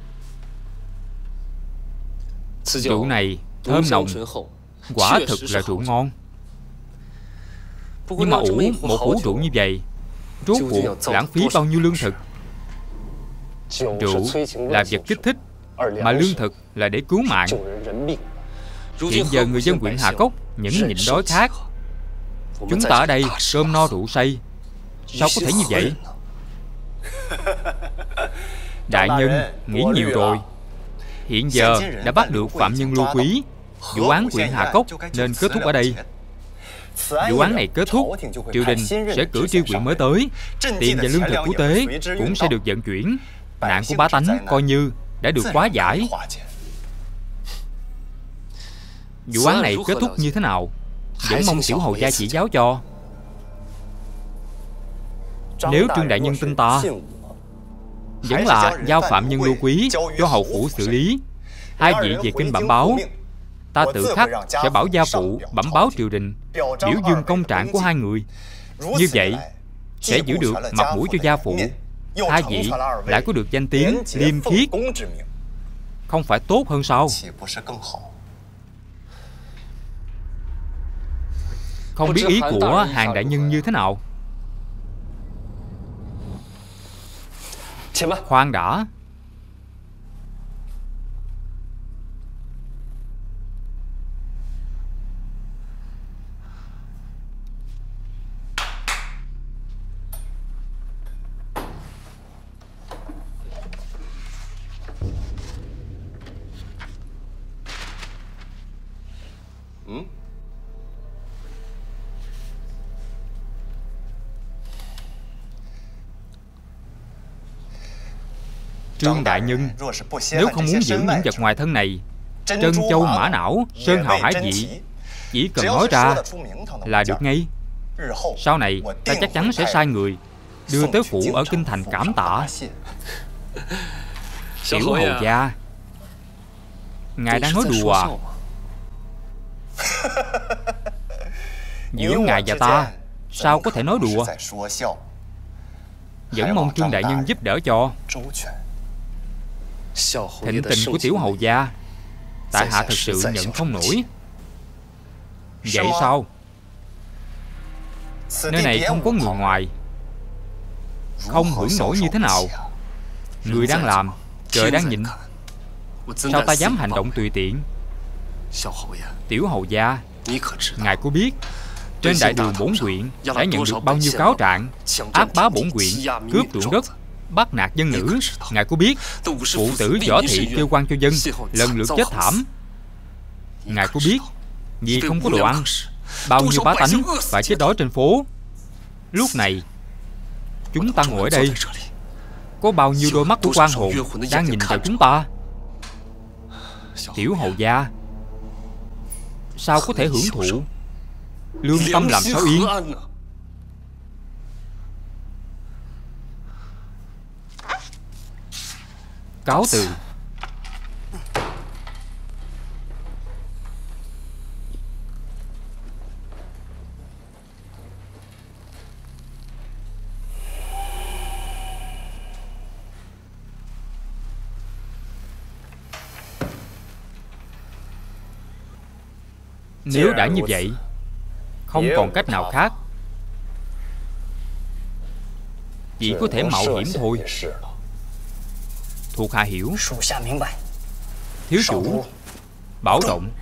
Rượu này thơm nồng, quả thực là rượu ngon. Nhưng mà ủ một hũ rượu như vậy, rốt cuộc lãng phí bao nhiêu lương thực? Rượu là vật kích thích, mà lương thực là để cứu mạng. Hiện giờ người dân huyện Hà Cốc nhẫn nhịn đói khát. Chúng ta ở đây cơm no rượu say, sao có thể như vậy? Đại nhân nghĩ nhiều rồi. Hiện giờ đã bắt được phạm nhân Lưu Quý. Vụ án huyện Hà Cốc nên kết thúc ở đây. Vụ án này kết thúc, triều đình sẽ cử tri huyện mới tới. Tiền và lương thực quốc tế cũng sẽ được vận chuyển. Nạn của bá tánh coi như đã được hóa giải. Vụ án này kết thúc như thế nào, vẫn mong tiểu hầu gia chỉ giáo cho. Nếu Trương đại nhân tin ta, vẫn là giao phạm nhân Lưu Quý cho hầu phủ xử lý. Hai vị về kinh bẩm báo, ta tự khắc sẽ bảo gia phụ bẩm báo triều đình, biểu dương công trạng của hai người. Như vậy sẽ giữ được mặt mũi cho gia phụ. Hai vị lại có được danh tiếng liêm khiết, không phải tốt hơn sao? Không biết ý của Hàng đại nhân như thế nào? Khoan đã. Trương đại nhân, nếu không muốn giữ những vật ngoài thân này, trân châu mã não, sơn hào hải vị, chỉ cần nói ra là được ngay. Sau này ta chắc chắn sẽ sai người đưa tới phủ ở kinh thành cảm tạ. Tiểu hầu gia, ngài đang nói đùa à? Giữa ngài và ta sao có thể nói đùa? Vẫn mong Trương đại nhân giúp đỡ cho. Thịnh tình của tiểu hầu gia tại hạ thật sự nhận không nổi. Vậy sao? Nơi này không có người ngoài, không hưởng nổi như thế nào? Người đang làm, trời đang nhìn, sao ta dám hành động tùy tiện? Tiểu hầu gia, ngài có biết trên đại đường bổn huyện đã nhận được bao nhiêu cáo trạng ác bá bổn huyện, cướp ruộng đất, bắt nạt dân nữ? Ngài có biết phụ tử võ thị kêu quan cho dân lần lượt chết thảm? Ngài có biết vì không có đồ ăn, bao nhiêu bá tánh phải chết đói trên phố? Lúc này chúng ta ngồi ở đây, có bao nhiêu đôi mắt của quan hồn đang nhìn vào chúng ta? Tiểu hầu gia, sao có thể hưởng thụ? Lương tâm làm sao yên? Cáo từ. Nếu đã như vậy, không còn cách nào khác, chỉ có thể mạo hiểm thôi. Thuộc hạ hiểu. Thiếu chủ, bảo động.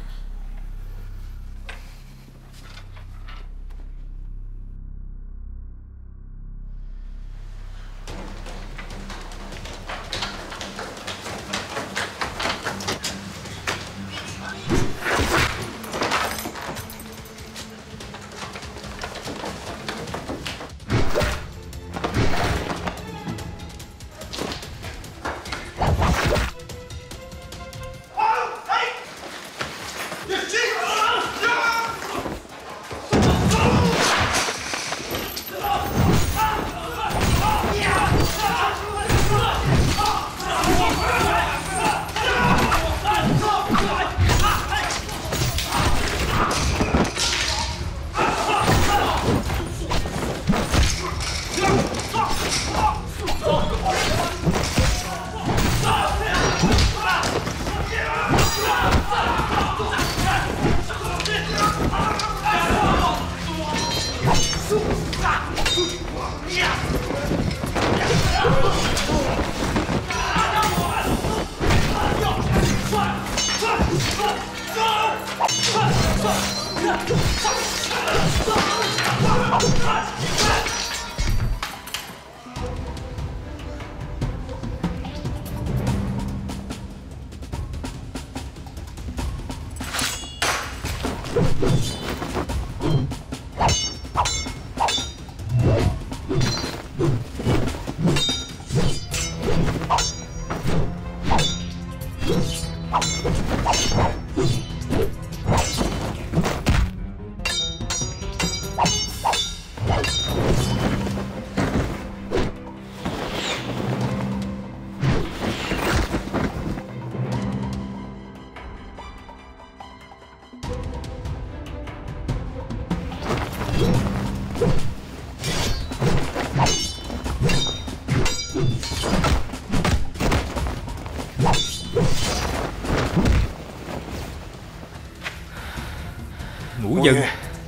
Ngũ Dân,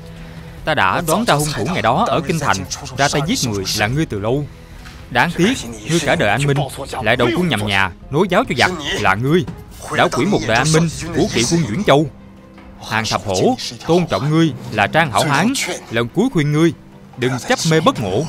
ta đã đoán ra hung thủ ngày đó ở kinh thành ra tay giết người là ngươi từ lâu. Đáng tiếc ngươi cả đời anh minh lại đầu quân nhằm nhà, nối giáo cho giặc là ngươi. Đã quỷ một đời anh minh của kỵ quân Duyển Châu. Hàng Thập Hổ tôn trọng ngươi là Trang hảo hán. Lần cuối khuyên ngươi đừng chấp mê bất ngộ.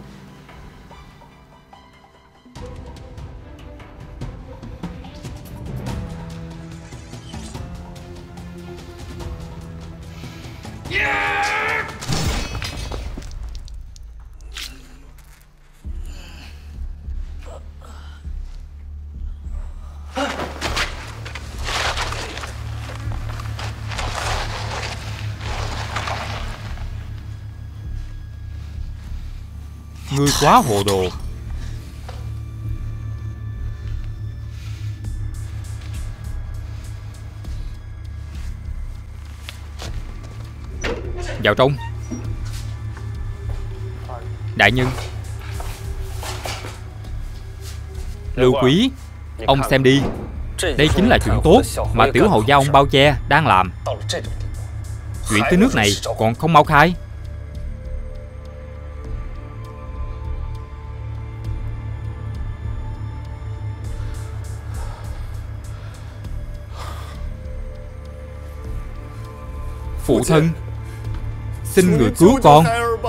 Ngươi quá hồ đồ. Vào trong. Đại nhân, Lưu Quý, Ông xem đi, đây chính là chuyện tốt mà tiểu hầu gia ông bao che đang làm. Chuyện tới nước này còn không mau khai. Phụ thân, xin người cứu con.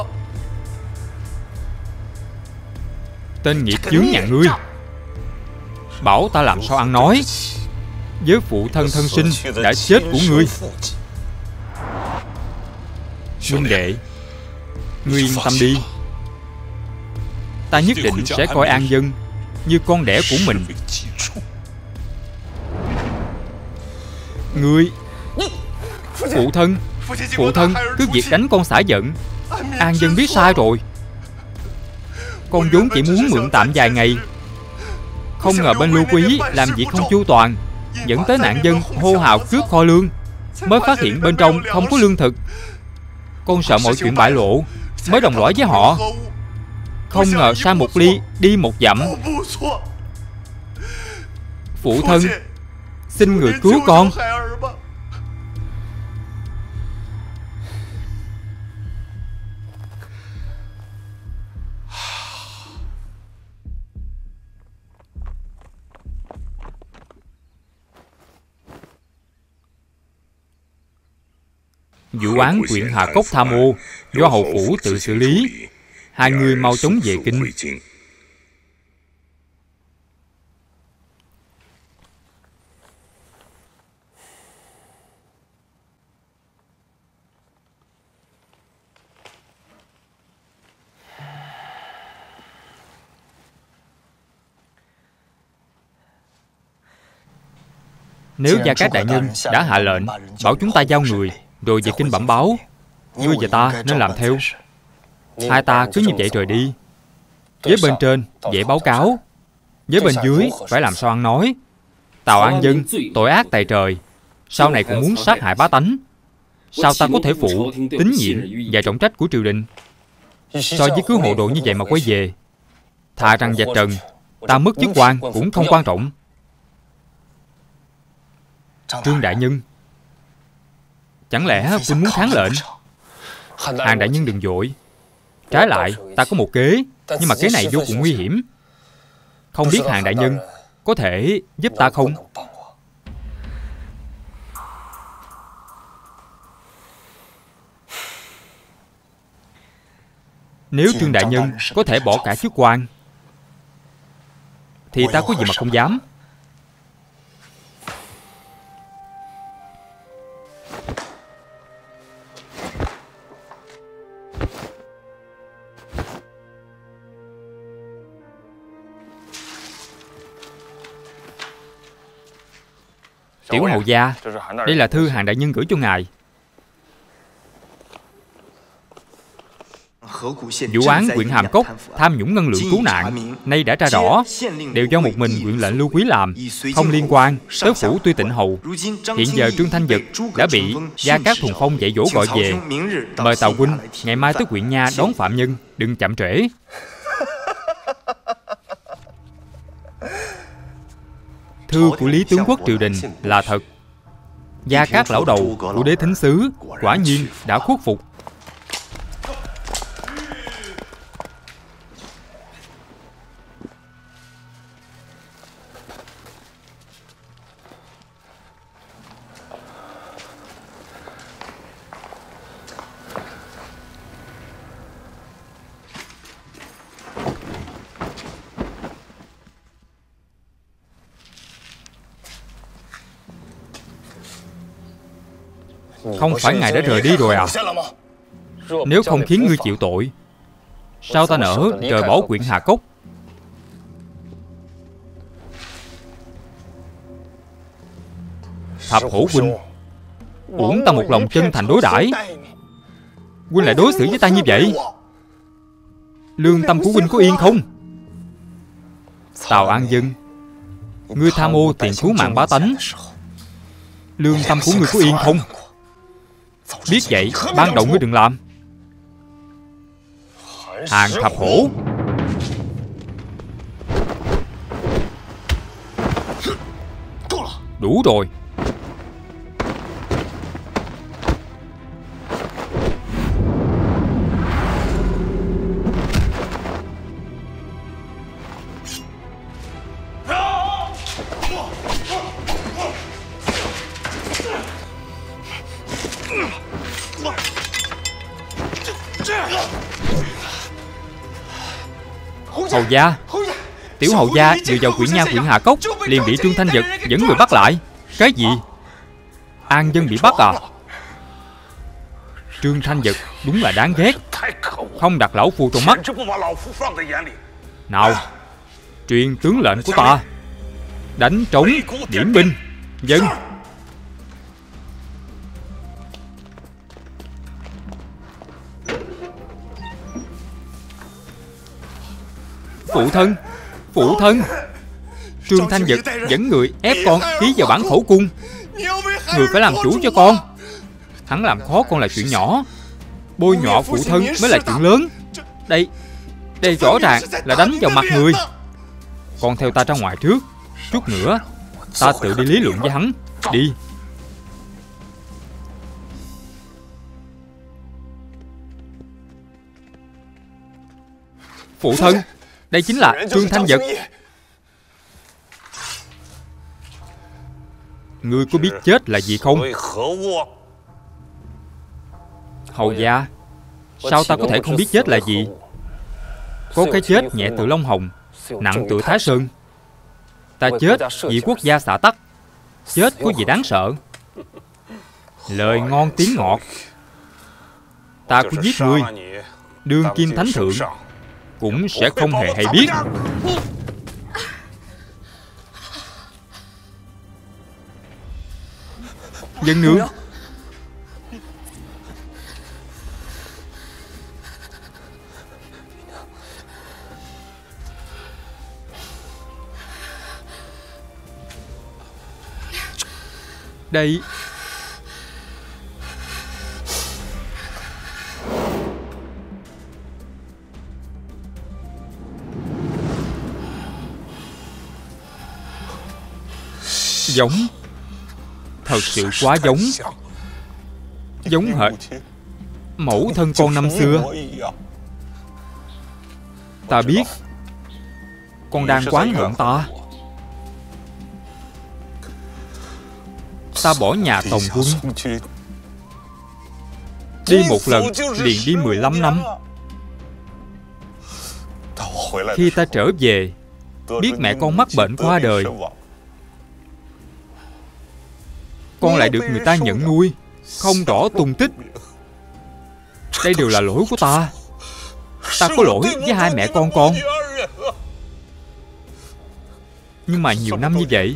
Tên nghiệp chướng nhà ngươi, bảo ta làm sao ăn nói với phụ thân thân sinh đã chết của ngươi. Huynh đệ, ngươi yên tâm đi, ta nhất định sẽ coi An Dân như con đẻ của mình. Ngươi, phụ thân cứ việc đánh con xả giận. An Dân biết sai rồi. Con vốn chỉ muốn mượn tạm vài ngày, không ngờ bên Lưu Quý làm việc không chu toàn, dẫn tới nạn dân hô hào cướp kho lương. Mới phát hiện bên trong không có lương thực. Con sợ mọi chuyện bại lộ, mới đồng lõi với họ. Không ngờ sai một ly đi một dặm. Phụ thân, xin người cứu con. Vụ án huyện Hà Cốc tham ô do hầu phủ tự xử lý. Hai người mau chóng về kinh. Nếu Gia Cát đại nhân đã hạ lệnh bảo chúng ta giao người rồi về kinh bẩm báo, ngươi và ta nên làm theo. Hai ta cứ như vậy rời đi. Với bên trên dễ báo cáo, với bên dưới phải làm sao ăn nói. Tào An Dân tội ác tày trời, sau này cũng muốn sát hại bá tánh. Sao ta có thể phụ tín nhiệm và trọng trách của triều đình? So với cứ hồ đồ như vậy mà quay về, thà rằng vạch trần, ta mất chức quan cũng không quan trọng. Trương đại nhân, chẳng lẽ huynh muốn kháng lệnh? Hàn đại nhân đừng vội. Trái lại, ta có một kế, nhưng mà kế này vô cùng nguy hiểm. Không biết Hàn đại nhân có thể giúp ta không? Nếu Trương đại nhân có thể bỏ cả chức quan thì ta có gì mà không dám. Tiểu hầu gia, đây là thư Hàn đại nhân gửi cho ngài. Vụ án huyện Hàm Cốc tham nhũng ngân lượng cứu nạn nay đã ra rõ, đều do một mình huyện lệnh Lưu Quý làm, không liên quan tới phủ Tuy Tịnh hầu. Hiện giờ Trương Thanh Dực đã bị Gia Cát Thuần Phong dạy dỗ gọi về. Mời Tào huynh ngày mai tới huyện Nha đón phạm nhân, đừng chậm trễ. Thư của Lý tướng quốc triều đình là thật. Gia Cát lão đầu của đế thính xứ quả nhiên đã khuất phục. Không phải ngài đã rời đi rồi à? Nếu không khiến ngươi chịu tội, sao ta nỡ rời bỏ huyện Hà Cốc? Thập hổ huynh, uổng ta một lòng chân thành đối đãi, huynh lại đối xử với ta như vậy, lương tâm của huynh có yên không? Tào An Dân, ngươi tham ô tiền cứu mạng bá tánh, lương tâm của ngươi có yên không? Biết vậy, ban đầu ngươi đừng làm. Hàn thập hổ, Đủ rồi. Hầu gia, tiểu hầu gia vừa vào quyển Nha quyển Hạ Cốc liền bị Trương Thanh Vật dẫn người bắt lại. Cái gì? An dân bị bắt à? Trương Thanh Vật đúng là đáng ghét, không đặt lão phu trong mắt. Nào, truyền tướng lệnh của ta. Đánh trống điểm binh. Dân. Phụ thân, phụ thân. Trương Thanh Vật dẫn người ép con ký vào bản khẩu cung. Người phải làm chủ cho con. Hắn làm khó con là chuyện nhỏ, bôi nhọ phụ thân mới là chuyện lớn. Đây rõ ràng là đánh vào mặt người. Con theo ta ra ngoài trước. Chút nữa ta tự đi lý luận với hắn. Đi. Phụ thân, đây chính là Trương Thanh Vật. Ngươi có biết chết là gì không? Hầu gia, sao ta có thể không biết chết là gì? Có cái chết nhẹ tự Long Hồng, nặng tự Thái Sơn. Ta chết vì quốc gia xã tắc. Chết có gì đáng sợ? Lời ngon tiếng ngọt. Ta có giết ngươi, đương kim thánh thượng cũng sẽ không hề hay biết. Dân nương. Đây. Giống. Thật sự quá giống. Giống hệt mẫu thân con năm xưa. Ta biết con đang oán hận ta. Ta bỏ nhà tòng quân, đi một lần liền đi 15 năm. Khi ta trở về, biết mẹ con mắc bệnh qua đời, con lại được người ta nhận nuôi, không rõ tung tích. Đây đều là lỗi của ta. Ta có lỗi với hai mẹ con. Nhưng mà nhiều năm như vậy,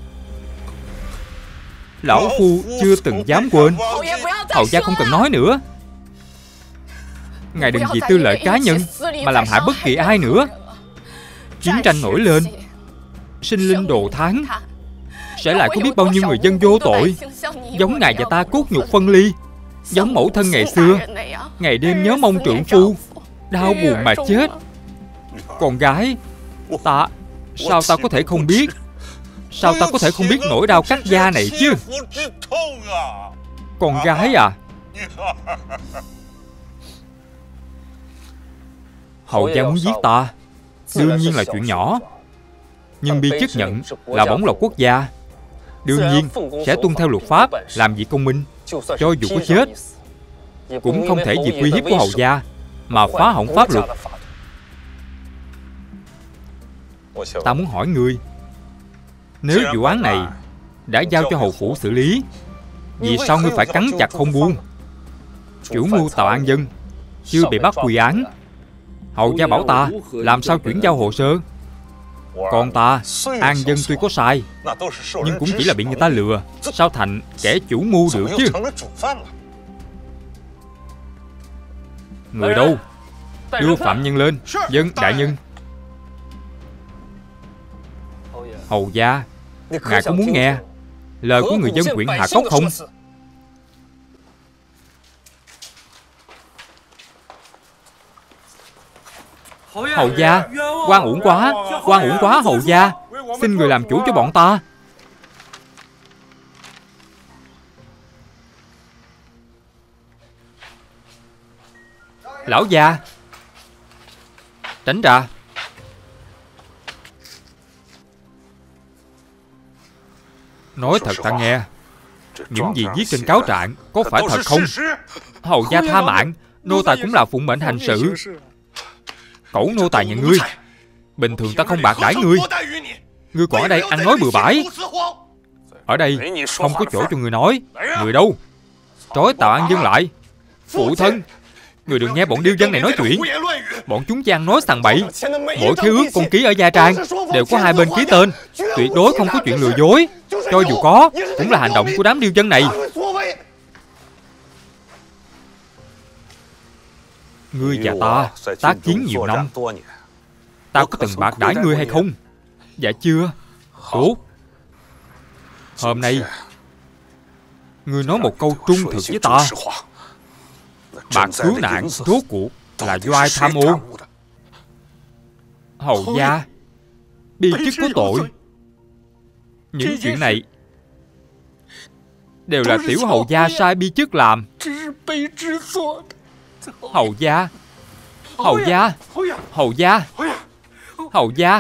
lão phu chưa từng dám quên. Hầu gia không cần nói nữa. Ngài đừng vì tư lợi cá nhân mà làm hại bất kỳ ai nữa. Chiến tranh nổi lên, sinh linh đồ thán, sẽ lại có biết bao nhiêu người dân vô tội giống ngài và ta cốt nhục phân ly, giống mẫu thân ngày xưa, ngày đêm nhớ mong trượng phu, đau buồn mà chết. Con gái ta, sao ta có thể không biết? Sao ta có thể không biết nỗi đau cắt da này chứ? Con gái à. Hầu gia muốn giết ta, đương nhiên là chuyện nhỏ. Nhưng bi chức nhận là bổng lộc quốc gia, đương nhiên sẽ tuân theo luật pháp, làm việc công minh. Cho dù có chết, cũng không thể vì uy hiếp của hầu gia mà phá hỏng pháp luật. Ta muốn hỏi ngươi, nếu vụ án này đã giao cho hầu phủ xử lý, vì sao ngươi phải cắn chặt không buông? Chủ mưu Tào An Dân chưa bị bắt quy án. Hầu gia bảo ta làm sao chuyển giao hồ sơ. Còn ta, An Dân tuy có sai, nhưng cũng chỉ là bị người ta lừa, sao thành kẻ chủ mưu được chứ? Người đâu? Đưa phạm nhân lên. Dân đại nhân. Hầu gia, ngài có muốn nghe lời của người dân huyện Hạ Cốc không? Hầu gia, oan uổng quá, oan uổng quá hầu gia. Xin người làm chủ cho bọn ta. Lão già, tránh ra. Nói thật ta nghe, những gì viết trên cáo trạng có phải thật không? Hầu gia tha mạng, nô tài cũng là phụng mệnh hành sự. Cẩu nô tài nhà ngươi, bình thường ta không bạc đãi ngươi. Ngươi còn ở đây ăn nói bừa bãi. Ở đây không có chỗ cho người nói. Người đâu? Trói Tào An Dân lại. Phụ thân, người đừng nghe bọn điêu dân này nói chuyện. Bọn chúng chỉ ăn nói sằng bậy. Mỗi khế ước con ký ở gia trang đều có hai bên ký tên. Tuyệt đối không có chuyện lừa dối. Cho dù có, cũng là hành động của đám điêu dân này. Ngươi và ta tác chiến nhiều năm, ta có từng bạc đãi ngươi hay không? Dạ chưa. Tốt. Hôm nay ngươi nói một câu trung thực với ta. Bạc cứu nạn rốt cuộc là do ai tham ô? Hầu gia bi chức có tội. Những chuyện này đều là tiểu hầu gia sai bi chức làm. Hầu gia, hầu gia, hầu gia, hầu gia.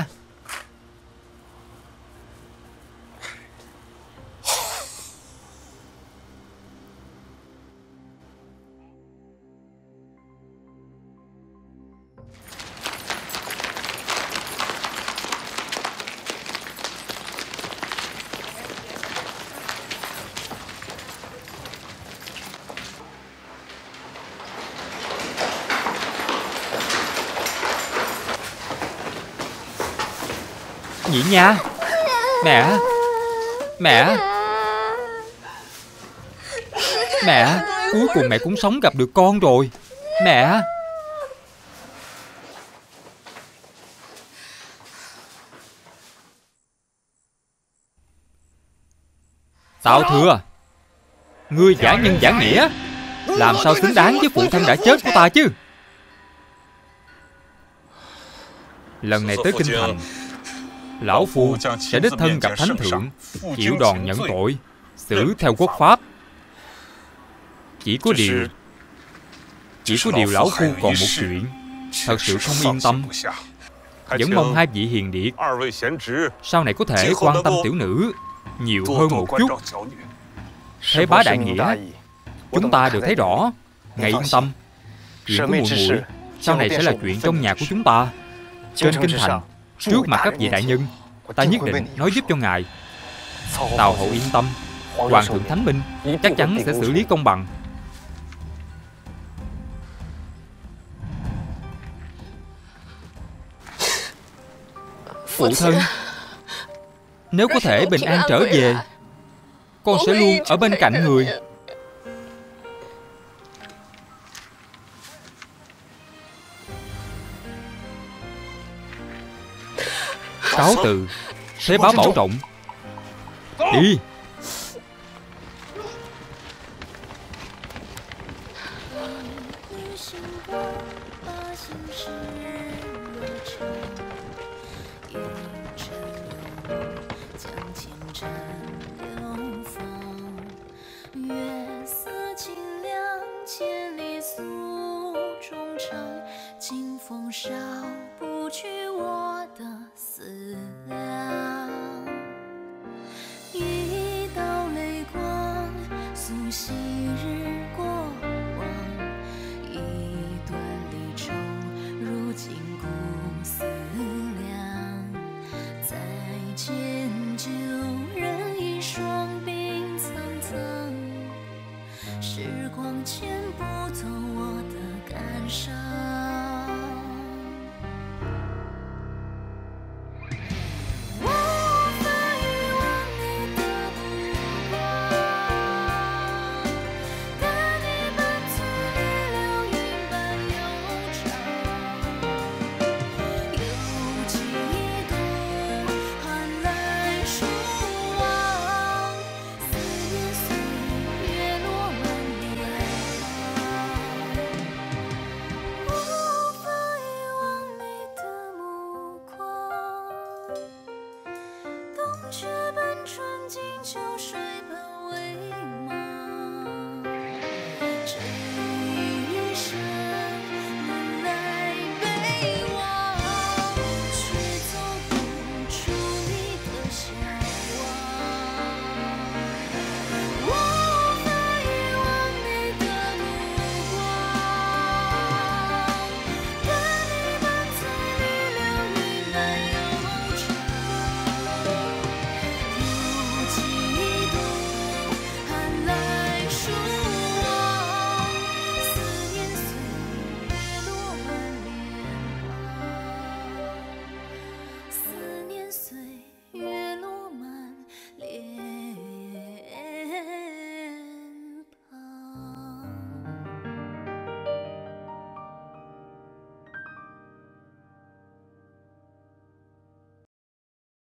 Nhị nha. Mẹ. Mẹ. Mẹ. Cuối cùng mẹ cũng sống gặp được con rồi. Mẹ. Tào Thừa, ngươi giả nhân giả nghĩa, làm sao xứng đáng với phụ thân đã chết của ta chứ? Lần này tới kinh thành, lão phu sẽ đích thân gặp thánh thượng, chịu đòn nhận tội, xử theo quốc pháp. Chỉ có điều lão phu còn một chuyện thật sự không yên tâm. Vẫn mong hai vị hiền điệt sau này có thể quan tâm tiểu nữ nhiều hơn một chút. Thế bá đại nghĩa chúng ta đều thấy rõ. Ngài yên tâm, chuyện của muội muội sau này sẽ là chuyện trong nhà của chúng ta. Trên kinh thành, trước mặt các vị đại nhân, ta nhất định nói giúp cho ngài. Tào hậu yên tâm, hoàng thượng thánh minh chắc chắn sẽ xử lý công bằng. Phụ thân, nếu có thể bình an trở về, con sẽ luôn ở bên cạnh người. Cáo từ. Thế bá bảo trọng. Đi. Hãy subscribe cho kênh Ghiền Mì Gõ để không bỏ lỡ